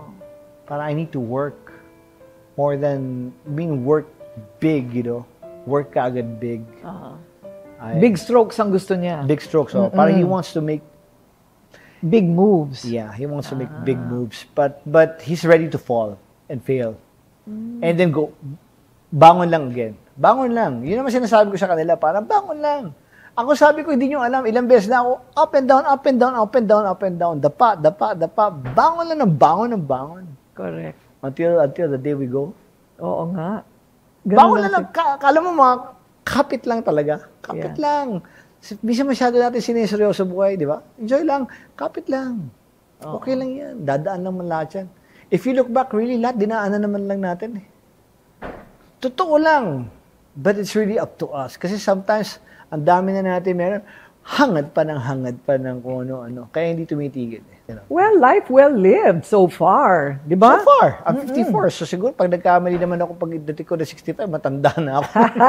[SPEAKER 2] I need to work more than work big, work ka agad big.
[SPEAKER 1] Big strokes ang gusto niya.
[SPEAKER 2] Big strokes, parang he wants to make
[SPEAKER 1] big moves.
[SPEAKER 2] Yeah, he wants to make big moves, but he's ready to fall and fail. And then go bangon lang again. Bangon lang. Yun naman sinasabi ko sa kanila, parang bangon lang. Ako sabi ko, hindi nyo alam, ilang beses na ako, up and down, up and down, up and down, up and down, dapa, bangon lang ng bangon.
[SPEAKER 1] Correct.
[SPEAKER 2] Until the day we go.
[SPEAKER 1] Oo nga.
[SPEAKER 2] Bangon lang, kala mo mga, kapit lang talaga. Kapit lang. Bisa masyado natin sineseryoso buhay, di ba? Enjoy lang, kapit lang. Okay lang yan. Dadaan naman lahat yan. If you look back, really, lahat dinaanan naman lang natin eh. Totoo lang. But it's really up to us. Kasi sometimes, ang dami na natin meron, hangad pa ng kung ano-ano. Kaya hindi tumitigil. You know?
[SPEAKER 1] Well, life well lived so far. Di ba?
[SPEAKER 2] So far. I'm 54. So siguro, pag nagkamali naman ako, pag dating ko na 65, matanda na ako.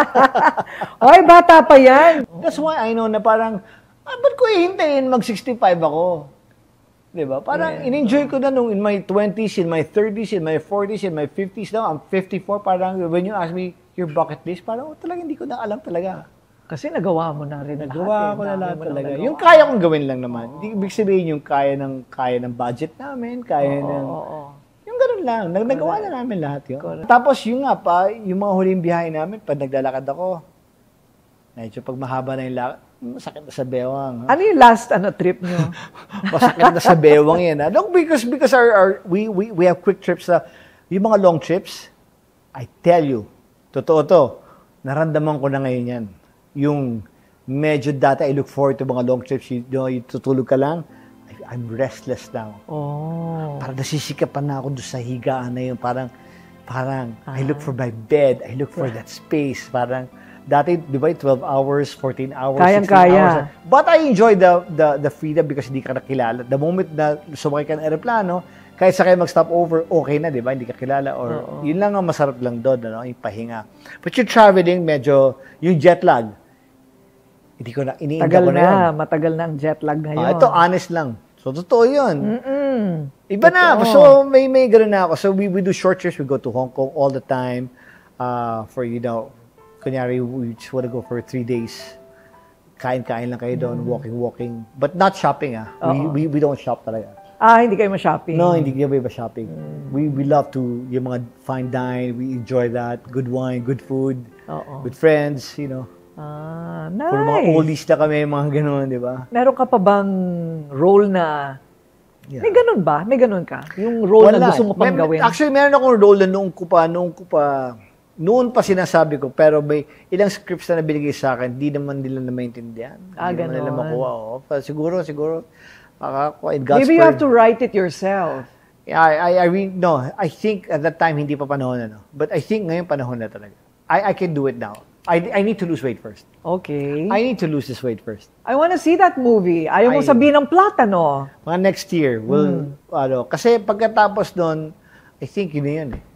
[SPEAKER 1] Oy, bata pa yan.
[SPEAKER 2] That's why I know na parang, ba't ko ihintayin mag-65 ako? Diba? Parang in-enjoy ko na nung in my 20s, in my 30s, in my 40s, in my 50s. Now, I'm 54. Parang when you ask me your bucket list, parang talagang hindi ko na alam talaga.
[SPEAKER 1] Kasi nagawa mo na rin
[SPEAKER 2] Nagawa ko na lahat talaga. Yung kaya kong gawin lang naman. Hindi ibig sabihin yung kaya ng budget namin, kaya ng... Yung ganun lang. Nagawa na namin lahat yun. Tapos yung nga pa, yung mga huling biyahe namin, pag naglalakad ako, medyo pag mahaba na yung lakad, masakit na sa bewang.
[SPEAKER 1] Ano yung last trip nyo?
[SPEAKER 2] Masakit na sa bewang yan. No, because we have quick trips na, yung mga long trips, I tell you, totoo to, naramdaman ko na ngayon yan. Yung medyo dati, I look forward to mga long trips, you tutulog ka lang, I'm restless now. Parang nasisikapan na ako doon sa higaan na yun. Parang I look for my bed, I look for that space. Parang, dati, di ba, 12 hours, 14 hours, 16 hours. But I enjoy the freedom because hindi ka nakilala. The moment na sumakay ka ng aeroplano, kahit sa kayo mag-stop over, okay na, di ba? Hindi ka kilala. Or yun lang ang masarap lang doon, yung pahinga. But yung traveling, medyo, yung jet lag, hindi ko na, iniinda ko na yun.
[SPEAKER 1] Matagal na ang jet lag ngayon.
[SPEAKER 2] Ito, honest lang. So, totoo yun. Iba na ako. So, may gano'n na ako. So, we do short trips. We go to Hong Kong all the time for, kunyari, we just want to go for 3 days. Kain-kain lang kayo doon, walking. But not shopping, We don't shop talaga.
[SPEAKER 1] Hindi kayo ma-shopping?
[SPEAKER 2] No, hindi kayo ma-shopping. We love to, yung mga fine dine, we enjoy that. Good wine, good food, with friends,
[SPEAKER 1] Nice.
[SPEAKER 2] Puro mga oldies na kami, mga gano'n, di ba?
[SPEAKER 1] Meron ka pa bang role na, may ganun ba? May ganun ka? Yung role na gusto mo pang gawin?
[SPEAKER 2] Actually, meron akong role na noon pa sinasabi ko, pero may ilang scripts na nabinigay sa akin, di naman nila na maintindihan. Hindi naman nila makuha. Siguro,
[SPEAKER 1] maybe you have to write it yourself.
[SPEAKER 2] Yeah, I mean, no, I think at that time, hindi pa panahon na, But I think ngayon panahon na talaga. I can do it now. I need to lose weight first.
[SPEAKER 1] Okay.
[SPEAKER 2] I need to lose this weight first.
[SPEAKER 1] I want to see that movie. Ayaw mo sabihin ng plot, ano?
[SPEAKER 2] Mga next year, kasi pagkatapos doon, I think yun eh.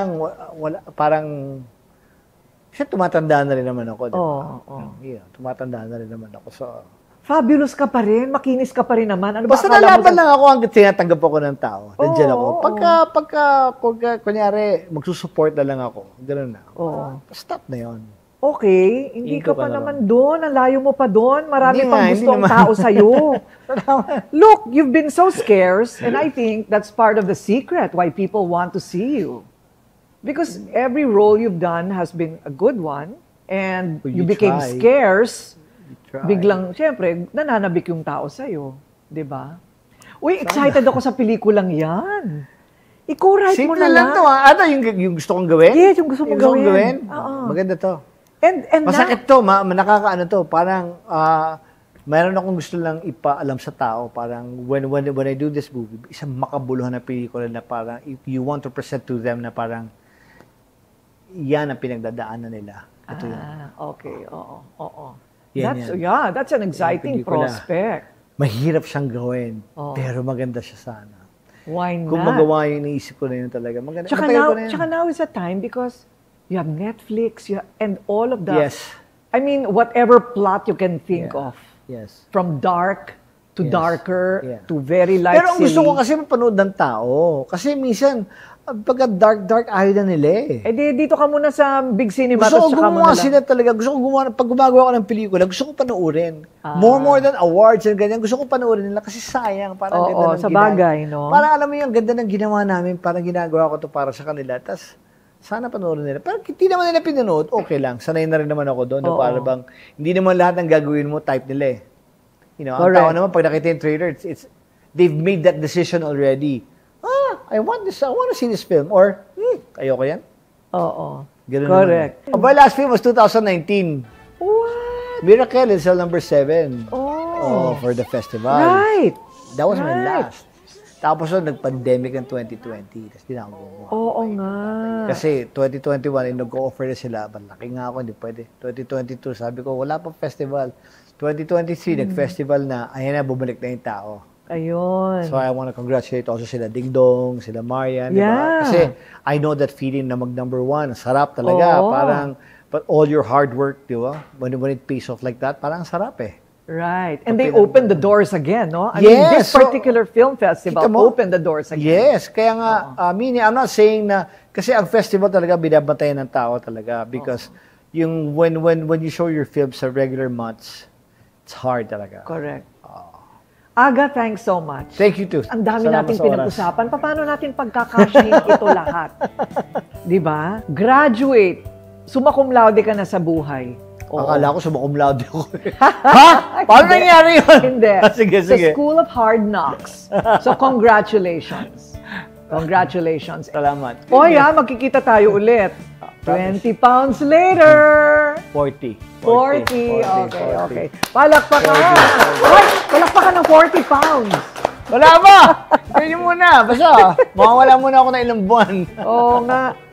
[SPEAKER 2] Parang, kasi tumatanda na rin naman ako. Tumatanda na rin naman ako. So,
[SPEAKER 1] fabulous ka pa rin, makinis ka pa rin naman. Ano
[SPEAKER 2] basta nalaban lang ako hanggang tinatanggap ako ng tao. Nandiyan ako. Pagka, kunyari, magsusupport na lang ako. Ganun na. Stop na yun.
[SPEAKER 1] Okay, hindi ka pa naman doon. Ang layo mo pa doon. Marami pang gusto ang tao sa'yo. Look, you've been so scarce, and I think that's part of the secret why people want to see you. Because every role you've done has been a good one, and you became scarce. Biglang, syempre, nananabik yung tao sa'yo. Diba? Uy, excited ako sa pelikulang yan. Ikaw write mo na lang.
[SPEAKER 2] Simple lang to. Ano yung gusto kong gawin?
[SPEAKER 1] Yes, yung gusto mong gawin.
[SPEAKER 2] Maganda to.
[SPEAKER 1] And
[SPEAKER 2] masakit to, nakakaano to. Parang, mayroon akong gusto lang ipaalam sa tao. Parang, when I do this movie, isang makabuluhan na pelikula na parang, if you want to present to them na parang, yan ang pinagdadaanan nila. Ito yun.
[SPEAKER 1] Okay, oo.
[SPEAKER 2] Yan.
[SPEAKER 1] That's an exciting prospect.
[SPEAKER 2] Mahirap siyang gawin, pero maganda siya sana.
[SPEAKER 1] Why not?
[SPEAKER 2] Kung magawa yung iniisip ko na yun talaga. Maganda.
[SPEAKER 1] Tsaka now is the time because you have Netflix and all of that.
[SPEAKER 2] Yes.
[SPEAKER 1] I mean, whatever plot you can think of.
[SPEAKER 2] Yes.
[SPEAKER 1] From dark to darker to very light.
[SPEAKER 2] Pero ang gusto ko kasi mapanood ng tao. Kasi minsan, pagka dark, ayaw na nila eh.
[SPEAKER 1] Dito ka muna sa big cinema.
[SPEAKER 2] Gusto ko gumawa sila talaga. Gusto ko gumawa, pag gumagawa ko ng pelikula, gusto ko panoorin. More than awards and ganyan. Gusto ko panoorin nila kasi sayang. Parang ganda ng
[SPEAKER 1] sa bagay, no?
[SPEAKER 2] Parang alam mo yung ganda ng ginawa namin. Parang ginagawa ko to para sa kanila. Tapos, Sana panoorin nila. Pero hindi naman nila pinanood, okay lang. Sanay na rin naman ako doon.
[SPEAKER 1] Oo.
[SPEAKER 2] Para bang, hindi naman lahat ng gagawin mo, type nila eh. You know, ang
[SPEAKER 1] Correct.
[SPEAKER 2] tao naman, pag nakita yung trailer, they've made that decision already. I want to see this film. Or, ayoko yan.
[SPEAKER 1] Oo.
[SPEAKER 2] Ganun
[SPEAKER 1] Correct.
[SPEAKER 2] naman. My last film was 2019.
[SPEAKER 1] What?
[SPEAKER 2] Miracle in Cell Number 7.
[SPEAKER 1] Oh.
[SPEAKER 2] For the festival.
[SPEAKER 1] Right.
[SPEAKER 2] That was my
[SPEAKER 1] Right.
[SPEAKER 2] last. Tapos nag-pandemic ng 2020. Tapos di na ako gumawa.
[SPEAKER 1] Oo nga.
[SPEAKER 2] Kasi 2021, nag-offer na sila. Malaki nga ako, hindi pwede. 2022, sabi ko, wala pang festival. 2023, nag-festival na. Ayan na, bumalik na yung tao.
[SPEAKER 1] Ayun.
[SPEAKER 2] So I want to congratulate also sila Ding Dong, sila Marian. di ba?
[SPEAKER 1] Yeah.
[SPEAKER 2] Kasi I know that feeling na mag-number 1. Sarap talaga.
[SPEAKER 1] Oo.
[SPEAKER 2] Parang, but all your hard work, di ba? When it pays off like that, parang sarap eh.
[SPEAKER 1] Right. And they
[SPEAKER 2] Okay,
[SPEAKER 1] opened the doors again, no? I mean, this
[SPEAKER 2] Yes, so,
[SPEAKER 1] particular film festival
[SPEAKER 2] kita mo?
[SPEAKER 1] opened the doors again.
[SPEAKER 2] Yes, kaya nga, meaning, I'm not saying na, kasi ang festival talaga, binabantayan ng tao talaga. Because, yung, when you show your films sa regular months, it's hard talaga.
[SPEAKER 1] Correct. Aga, thanks so much.
[SPEAKER 2] Thank you too.
[SPEAKER 1] Ang dami
[SPEAKER 2] Salamat
[SPEAKER 1] nating
[SPEAKER 2] sa oras.
[SPEAKER 1] pinag-usapan. Paano natin pagkakasyahin ito lahat? Di ba? Graduate. Summa cum laude ka na sa buhay. Oo.
[SPEAKER 2] Akala ko sumakum laude ako. Ha? Paano nangyari yun?
[SPEAKER 1] Hindi.
[SPEAKER 2] Sige, sige.
[SPEAKER 1] Sa School of Hard Knocks. So, congratulations. Congratulations.
[SPEAKER 2] Salamat.
[SPEAKER 1] Oy, magkikita tayo ulit. 20 pounds later.
[SPEAKER 2] 40.
[SPEAKER 1] 40. Okay. Palakpakan. Oy, palakpakan ng 40 pounds.
[SPEAKER 2] Wala ba? Pwede muna. Basta, mawawala muna ako ng ilang buwan.
[SPEAKER 1] Oo nga.